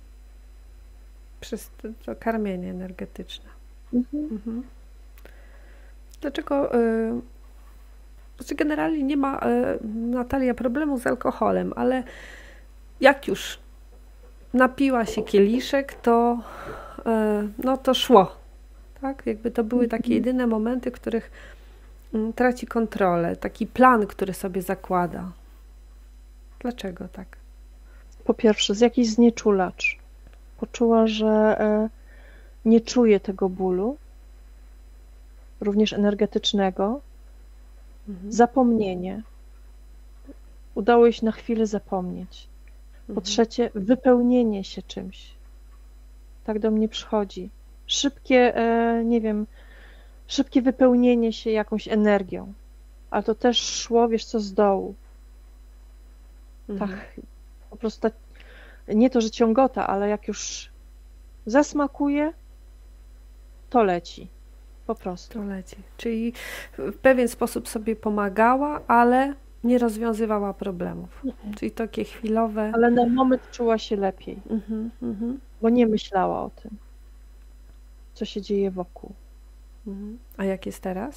Przez to karmienie energetyczne. Mhm. Mhm. Dlaczego? Znaczy generalnie nie ma Natalia problemu z alkoholem, ale jak już napiła się kieliszek, to no to szło. Tak? Jakby to były takie jedyne momenty, w których traci kontrolę. Taki plan, który sobie zakłada. Dlaczego tak? Po pierwsze, z jakiś znieczulacz. Poczuła, że nie czuje tego bólu, również energetycznego. Mhm. Zapomnienie. Udało jej się na chwilę zapomnieć. Po trzecie, wypełnienie się czymś. Tak do mnie przychodzi. Szybkie, nie wiem, szybkie wypełnienie się jakąś energią. Ale to też szło, wiesz co, z dołu. Mhm. Tak, po prostu tak, nie to, że ciągota, ale jak już zasmakuje, to leci. Po prostu. To leci. Czyli w pewien sposób sobie pomagała, ale nie rozwiązywała problemów. Czyli takie chwilowe. Ale na moment czuła się lepiej, Mhm, mhm, bo nie myślała o tym, co się dzieje wokół. mhm. A jak jest teraz?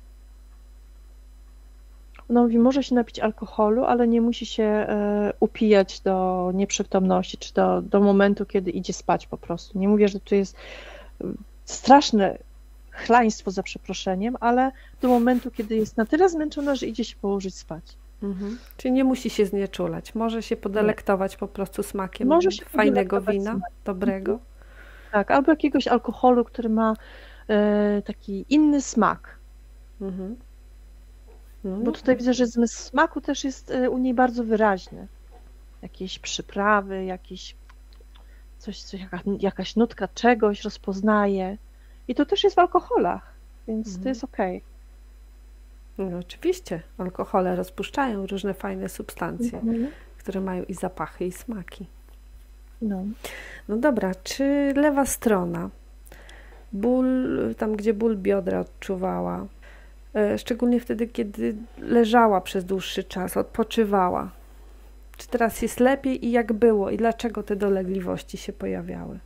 Ona mówi, może się napić alkoholu, ale nie musi się upijać do nieprzytomności, czy do momentu, kiedy idzie spać po prostu. Nie mówię, że to jest straszne chlaństwo za przeproszeniem, ale do momentu, kiedy jest na tyle zmęczona, że idzie się położyć spać. Mhm. Czyli nie musi się znieczulać. Może się podelektować po prostu smakiem Może się fajnego podelektować wina, smakiem. dobrego. Tak, albo jakiegoś alkoholu, który ma taki inny smak. Mhm. No, Bo tutaj widzę, że zmysł smaku też jest u niej bardzo wyraźny. Jakieś przyprawy, jakieś coś jakaś nutka czegoś rozpoznaje. I to też jest w alkoholach, więc to jest okej. no oczywiście, alkohole rozpuszczają różne fajne substancje, które mają i zapachy, i smaki. No. No dobra, czy lewa strona, ból, tam gdzie ból biodra odczuwała, szczególnie wtedy, kiedy leżała przez dłuższy czas, odpoczywała. Czy teraz jest lepiej i jak było? I dlaczego te dolegliwości się pojawiały?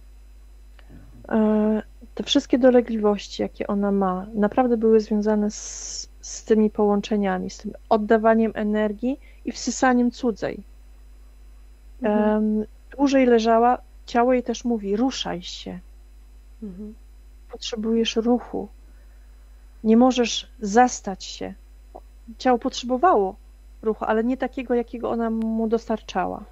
Te wszystkie dolegliwości, jakie ona ma, naprawdę były związane z tymi połączeniami, z tym oddawaniem energii i wsysaniem cudzej. Dłużej leżała, ciało jej też mówi, ruszaj się. Potrzebujesz ruchu. Nie możesz zastać się. Ciało potrzebowało ruchu, ale nie takiego, jakiego ona mu dostarczała.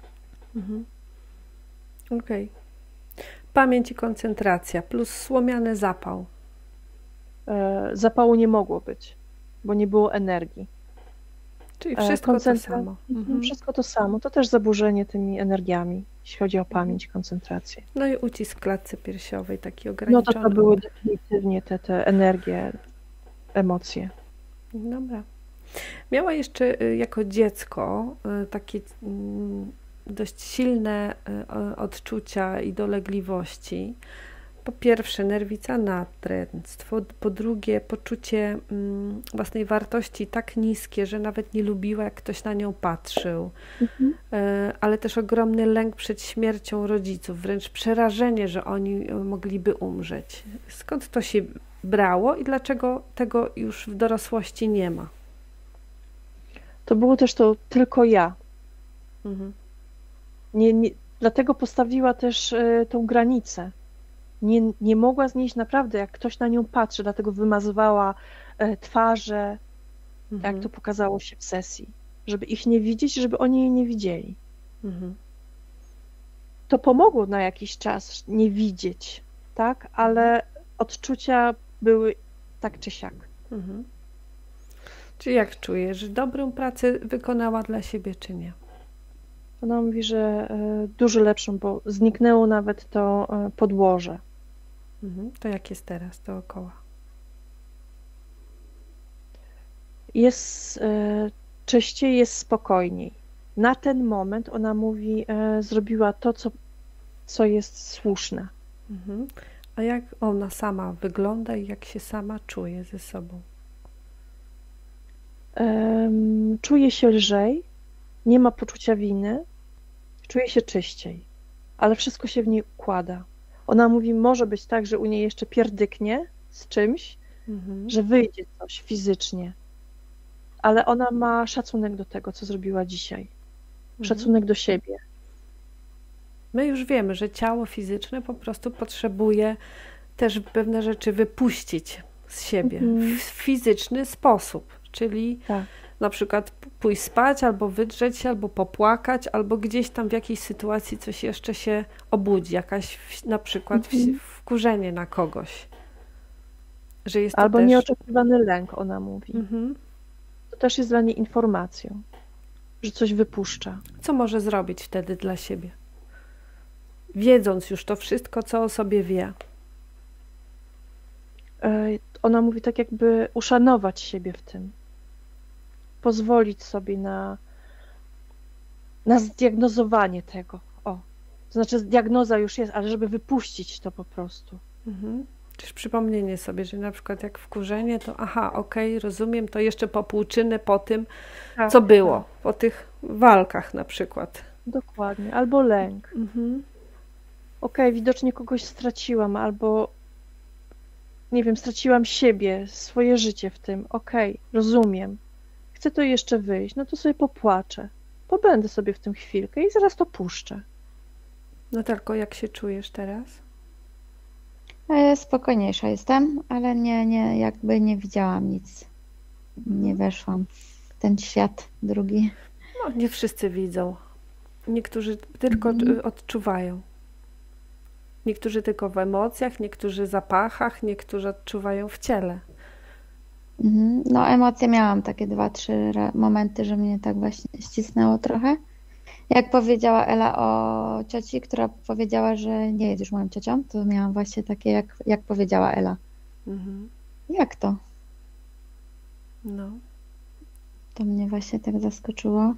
Okej. Pamięć i koncentracja plus słomiany zapał. Zapału nie mogło być, bo nie było energii. Czyli wszystko to samo. Wszystko to samo. To też zaburzenie tymi energiami, jeśli chodzi o pamięć, koncentrację. No i ucisk w klatce piersiowej, taki No ograniczony. to były definitywnie te energie, emocje. Dobra. Miała jeszcze jako dziecko takie dość silne odczucia i dolegliwości. Po pierwsze nerwica natręctwo, po drugie poczucie własnej wartości tak niskie, że nawet nie lubiła, jak ktoś na nią patrzył, ale też ogromny lęk przed śmiercią rodziców, wręcz przerażenie, że oni mogliby umrzeć. Skąd to się brało i dlaczego tego już w dorosłości nie ma? To było też to tylko ja. Mhm. Dlatego postawiła też tą granicę. Nie mogła znieść naprawdę, jak ktoś na nią patrzy, dlatego wymazywała twarze, jak to pokazało się w sesji, żeby ich nie widzieć, żeby oni jej nie widzieli. To pomogło na jakiś czas nie widzieć, tak? Ale odczucia były tak czy siak. Czy jak czujesz, że dobrą pracę wykonała dla siebie, czy nie? Ona mówi, że dużo lepszą, bo zniknęło nawet to podłoże. To jak jest teraz dookoła? Jest czyściej, jest spokojniej. Na ten moment ona mówi, zrobiła to, co jest słuszne. A jak ona sama wygląda i jak się sama czuje ze sobą? Czuje się lżej, nie ma poczucia winy, czuje się czyściej, ale wszystko się w niej układa. Ona mówi, może być tak, że u niej jeszcze pierdyknie z czymś, że wyjdzie coś fizycznie, ale ona ma szacunek do tego, co zrobiła dzisiaj. Szacunek do siebie. My już wiemy, że ciało fizyczne po prostu potrzebuje też pewne rzeczy wypuścić z siebie w fizyczny sposób, czyli na przykład pójść spać, albo wydrzeć się, albo popłakać, albo gdzieś tam w jakiejś sytuacji coś jeszcze się obudzi, jakaś na przykład wkurzenie na kogoś. Że jest to albo też... nieoczekiwany lęk, ona mówi. To też jest dla niej informacją, że coś wypuszcza. Co może zrobić wtedy dla siebie? Wiedząc już to wszystko, co o sobie wie. Ona mówi tak jakby uszanować siebie w tym. Pozwolić sobie na zdiagnozowanie tego. To znaczy diagnoza już jest, ale żeby wypuścić to po prostu. Też przypomnienie sobie, że na przykład jak wkurzenie, to okej, rozumiem, to jeszcze popłuczyny po tym, co było, po tych walkach na przykład. Dokładnie, albo lęk. Widocznie kogoś straciłam, albo nie wiem, straciłam siebie, swoje życie w tym. Rozumiem. Chcę to jeszcze wyjść, no to sobie popłaczę. Pobędę sobie w tym chwilkę i zaraz to puszczę. Natalko, jak się czujesz teraz? Spokojniejsza jestem, ale jakby nie widziałam nic. Nie weszłam w ten świat drugi. No, nie wszyscy widzą. Niektórzy tylko odczuwają. Niektórzy tylko w emocjach, niektórzy w zapachach, niektórzy odczuwają w ciele. No emocje miałam takie 2-3 momenty, że mnie tak właśnie ścisnęło trochę. Jak powiedziała Ela o cioci, która powiedziała, że nie jest już moją ciocią, to miałam właśnie takie, jak powiedziała Ela. Jak to? No. To mnie właśnie tak zaskoczyło.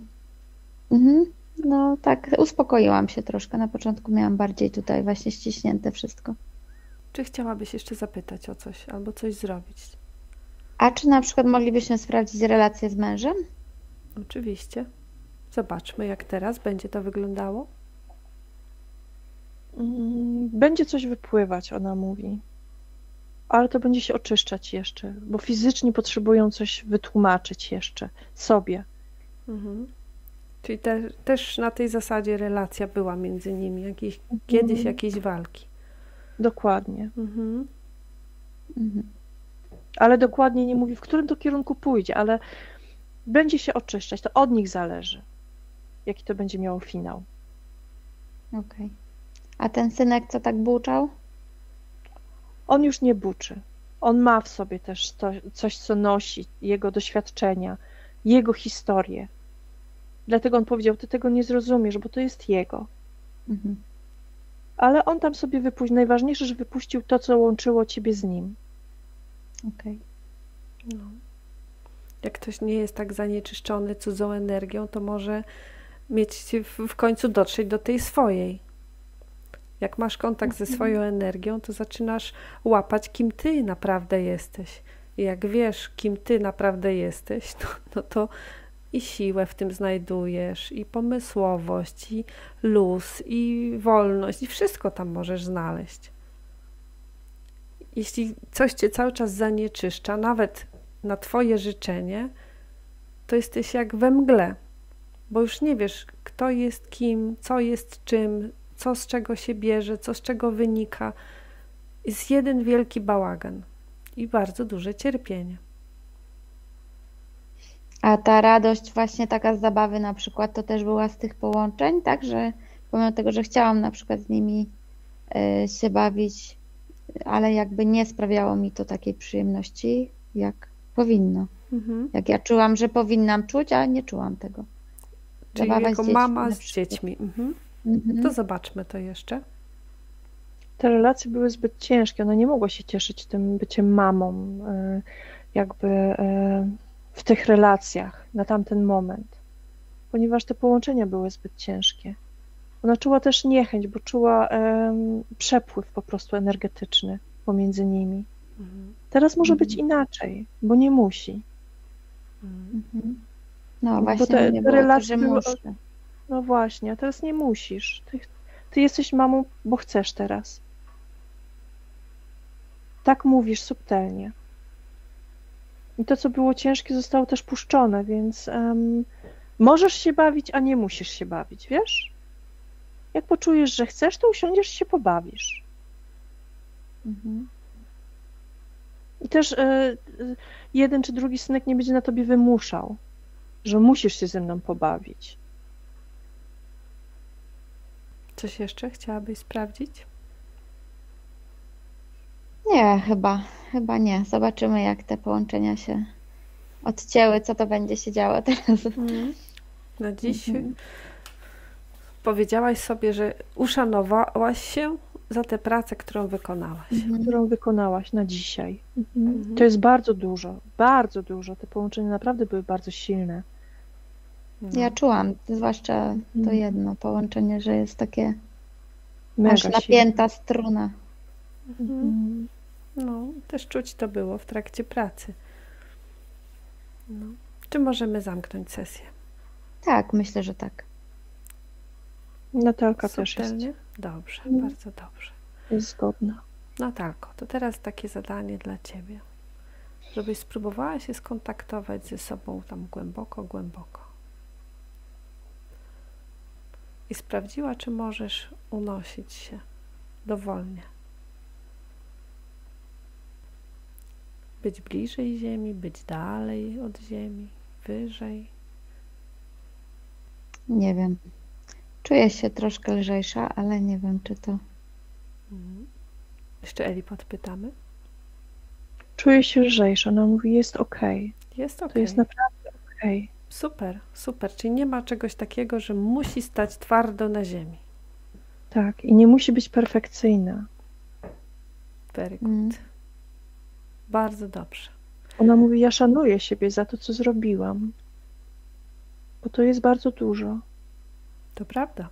No tak, uspokoiłam się troszkę. Na początku miałam bardziej tutaj właśnie ściśnięte wszystko. Czy chciałabyś jeszcze zapytać o coś albo coś zrobić? A czy na przykład moglibyśmy sprawdzić relację z mężem? Oczywiście. Zobaczmy, jak teraz będzie to wyglądało. Będzie coś wypływać, ona mówi. Ale to będzie się oczyszczać jeszcze, bo fizycznie potrzebują coś wytłumaczyć jeszcze sobie. Czyli też na tej zasadzie relacja była między nimi, kiedyś jakieś walki. Dokładnie. Ale dokładnie nie mówi, w którym to kierunku pójdzie, ale będzie się oczyszczać. To od nich zależy, jaki to będzie miało finał. Okej. A ten synek, co tak buczał? On już nie buczy. On ma w sobie też coś, co nosi, jego doświadczenia. jego historię. Dlatego on powiedział, ty tego nie zrozumiesz, bo to jest jego. Mhm. Ale on tam sobie wypuścił, najważniejsze, że wypuścił to, co łączyło ciebie z nim. Okej. No. Jak ktoś nie jest tak zanieczyszczony cudzą energią, to może mieć w końcu dotrzeć do tej swojej. Jak masz kontakt ze swoją energią, to zaczynasz łapać, kim ty naprawdę jesteś. I jak wiesz, kim ty naprawdę jesteś, no to i siłę w tym znajdujesz, i pomysłowość, i luz, i wolność, i wszystko tam możesz znaleźć. Jeśli coś cię cały czas zanieczyszcza, nawet na twoje życzenie, to jesteś jak we mgle, bo już nie wiesz, kto jest kim, co jest czym, co z czego się bierze, co z czego wynika. Jest jeden wielki bałagan i bardzo duże cierpienie. A ta radość właśnie taka z zabawy na przykład, to też była z tych połączeń, tak? Że pomimo tego, że chciałam na przykład z nimi się bawić, ale jakby nie sprawiało mi to takiej przyjemności, jak powinno. Mhm. Jak ja czułam, że powinnam czuć, a nie czułam tego. Czyli Zabawa jako z dziećmi mama na z przykład. dziećmi. Mhm. Mhm. To zobaczmy to jeszcze. Te relacje były zbyt ciężkie, ona nie mogła się cieszyć tym byciem mamą, jakby w tych relacjach na tamten moment, ponieważ te połączenia były zbyt ciężkie. Ona czuła też niechęć, bo czuła przepływ po prostu energetyczny pomiędzy nimi. Mhm. Teraz może być inaczej, bo nie musi. Mhm. No Bo właśnie te nie było to, relacje że były- muszę. No właśnie, a teraz nie musisz. Ty jesteś mamą, bo chcesz teraz. Tak mówisz subtelnie. I to, co było ciężkie, zostało też puszczone, więc możesz się bawić, a nie musisz się bawić, wiesz? Jak poczujesz, że chcesz, to usiądziesz i się pobawisz. Mhm. I też jeden czy drugi synek nie będzie na tobie wymuszał, że musisz się ze mną pobawić. Coś jeszcze chciałabyś sprawdzić? Nie, chyba nie. Zobaczymy, jak te połączenia się odcięły, co to będzie się działo teraz. Na dziś Mhm. powiedziałaś sobie, że uszanowałaś się za tę pracę, którą wykonałaś. Mhm. Którą wykonałaś na dzisiaj. Mhm. To jest bardzo dużo, bardzo dużo. Te połączenia naprawdę były bardzo silne. No. Ja czułam, zwłaszcza to Mhm. jedno połączenie, że jest takie Mega aż silne. napięta struna. Mhm. No, też czuć to było w trakcie pracy. No. Czy możemy zamknąć sesję? Tak, myślę, że tak. Natalka też Subtelnie? Dobrze, Mhm. bardzo dobrze. jest zgodna. Natalko, to teraz takie zadanie dla Ciebie, żebyś spróbowała się skontaktować ze sobą tam głęboko, głęboko. I sprawdziła, czy możesz unosić się dowolnie. Być bliżej Ziemi, być dalej od Ziemi, wyżej. Nie wiem. Czuję się troszkę lżejsza, ale nie wiem, czy to... Mhm. Jeszcze Eli podpytamy. Czuję się lżejsza. Ona mówi, jest okej. Jest To okej. jest naprawdę okej. Super, super. Czyli nie ma czegoś takiego, że musi stać twardo na ziemi. Tak. I nie musi być perfekcyjna. Very good. Mm. Bardzo dobrze. Ona mówi, ja szanuję siebie za to, co zrobiłam. Bo to jest bardzo dużo. To prawda.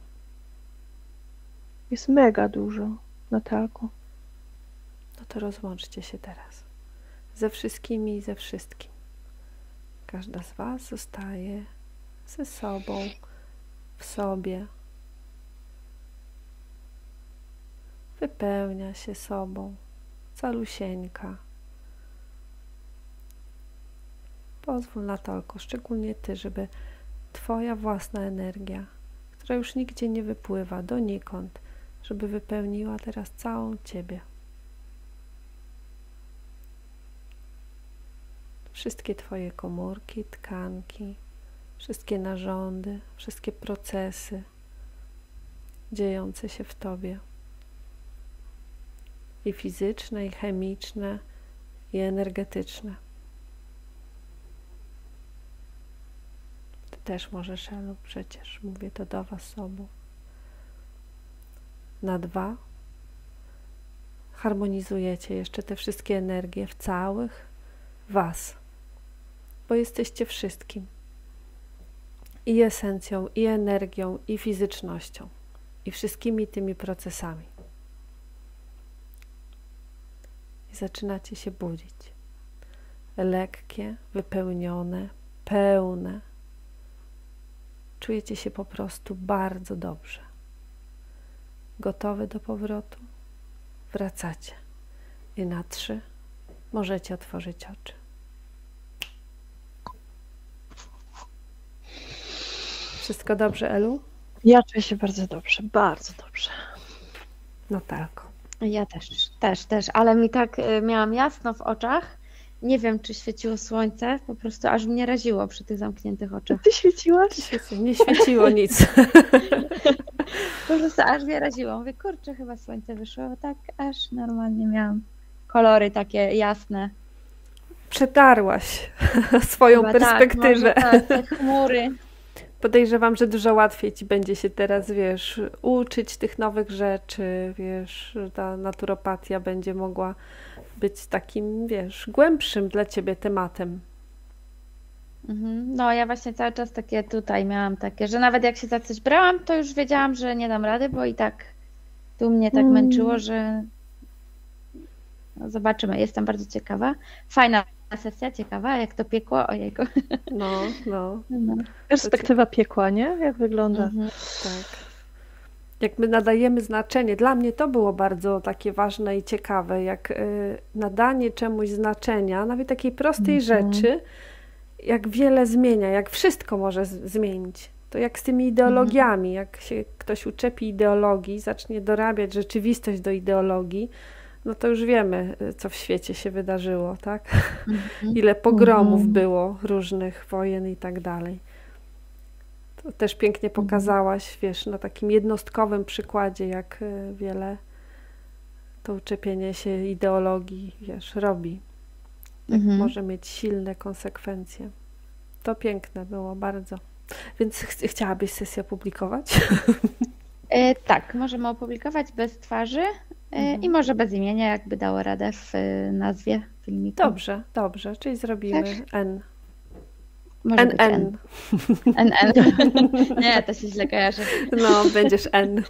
Jest mega dużo, Natalko. No to rozłączcie się teraz. Ze wszystkimi i ze wszystkim. Każda z Was zostaje ze sobą, w sobie. Wypełnia się sobą, calusieńka. Pozwól, Natalko, szczególnie Ty, żeby Twoja własna energia, która już nigdzie nie wypływa, donikąd, żeby wypełniła teraz całą Ciebie. Wszystkie Twoje komórki, tkanki, wszystkie narządy, wszystkie procesy dziejące się w Tobie. I fizyczne, i chemiczne, i energetyczne. też możesz, Elu, przecież mówię to do was obu. Na 2 harmonizujecie jeszcze te wszystkie energie w całych was, bo jesteście wszystkim. I esencją, i energią, i fizycznością, i wszystkimi tymi procesami. I zaczynacie się budzić. Lekkie, wypełnione, pełne. Czujecie się po prostu bardzo dobrze. Gotowe do powrotu? Wracacie. I na 3 możecie otworzyć oczy. Wszystko dobrze, Elu? Ja czuję się bardzo dobrze, bardzo dobrze. Natalko. Ja też, ale mi tak miałam jasno w oczach. Nie wiem, czy świeciło słońce, po prostu aż mnie raziło przy tych zamkniętych oczach. Ty świeciłaś? Nie świeciło nic. Po prostu aż mnie raziło. Mówię, kurczę, chyba słońce wyszło, bo tak aż normalnie miałam kolory takie jasne. Przetarłaś swoją Chyba perspektywę. Tak, te chmury. Podejrzewam, że dużo łatwiej ci będzie się teraz, wiesz, uczyć tych nowych rzeczy, wiesz, ta naturopatia będzie mogła być takim, wiesz, głębszym dla ciebie tematem. No ja właśnie cały czas takie tutaj miałam takie, że nawet jak się za coś brałam, to już wiedziałam, że nie dam rady, bo i tak tu mnie tak męczyło, że no zobaczymy, jestem bardzo ciekawa. Fajna sesja, ciekawa, jak to piekło, ojejku. No. Perspektywa piekła, nie? Jak wygląda? Tak. Jak my nadajemy znaczenie, dla mnie to było bardzo takie ważne i ciekawe, jak nadanie czemuś znaczenia, nawet takiej prostej rzeczy, jak wiele zmienia, jak wszystko może zmienić. To jak z tymi ideologiami, jak się ktoś uczepi ideologii, zacznie dorabiać rzeczywistość do ideologii, no to już wiemy, co w świecie się wydarzyło, tak? Ile pogromów było, różnych wojen i tak dalej. To też pięknie pokazałaś, wiesz, na takim jednostkowym przykładzie, jak wiele to uczepienie się ideologii, wiesz, robi. Jak może mieć silne konsekwencje. To piękne było bardzo. Więc chciałabyś sesję opublikować? Tak, możemy opublikować bez twarzy i może bez imienia, jakby dało radę w nazwie filmiku. Dobrze, czyli zrobimy N. Może być NN. NN. Nie, to się źle kojarzy. No, będziesz N.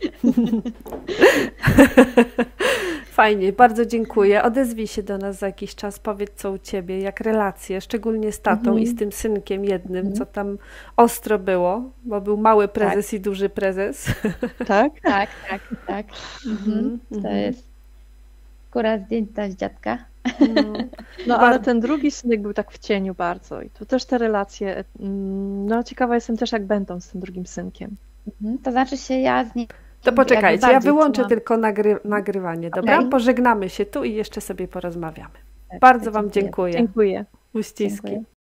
Fajnie, bardzo dziękuję. Odezwij się do nas za jakiś czas, powiedz co u ciebie, jak relacje, szczególnie z tatą i z tym synkiem jednym, co tam ostro było, bo był mały prezes i duży prezes. Tak? Tak. To jest skóra zdjęta z dziadka. No ale ten drugi synek był tak w cieniu bardzo i tu też te relacje, no ciekawa jestem też jak będą z tym drugim synkiem. To znaczy się ja z nim... To poczekajcie, ja wyłączę tylko nagrywanie, dobra? Pożegnamy się tu i jeszcze sobie porozmawiamy. Bardzo wam dziękuję. Dziękuję. Uściski.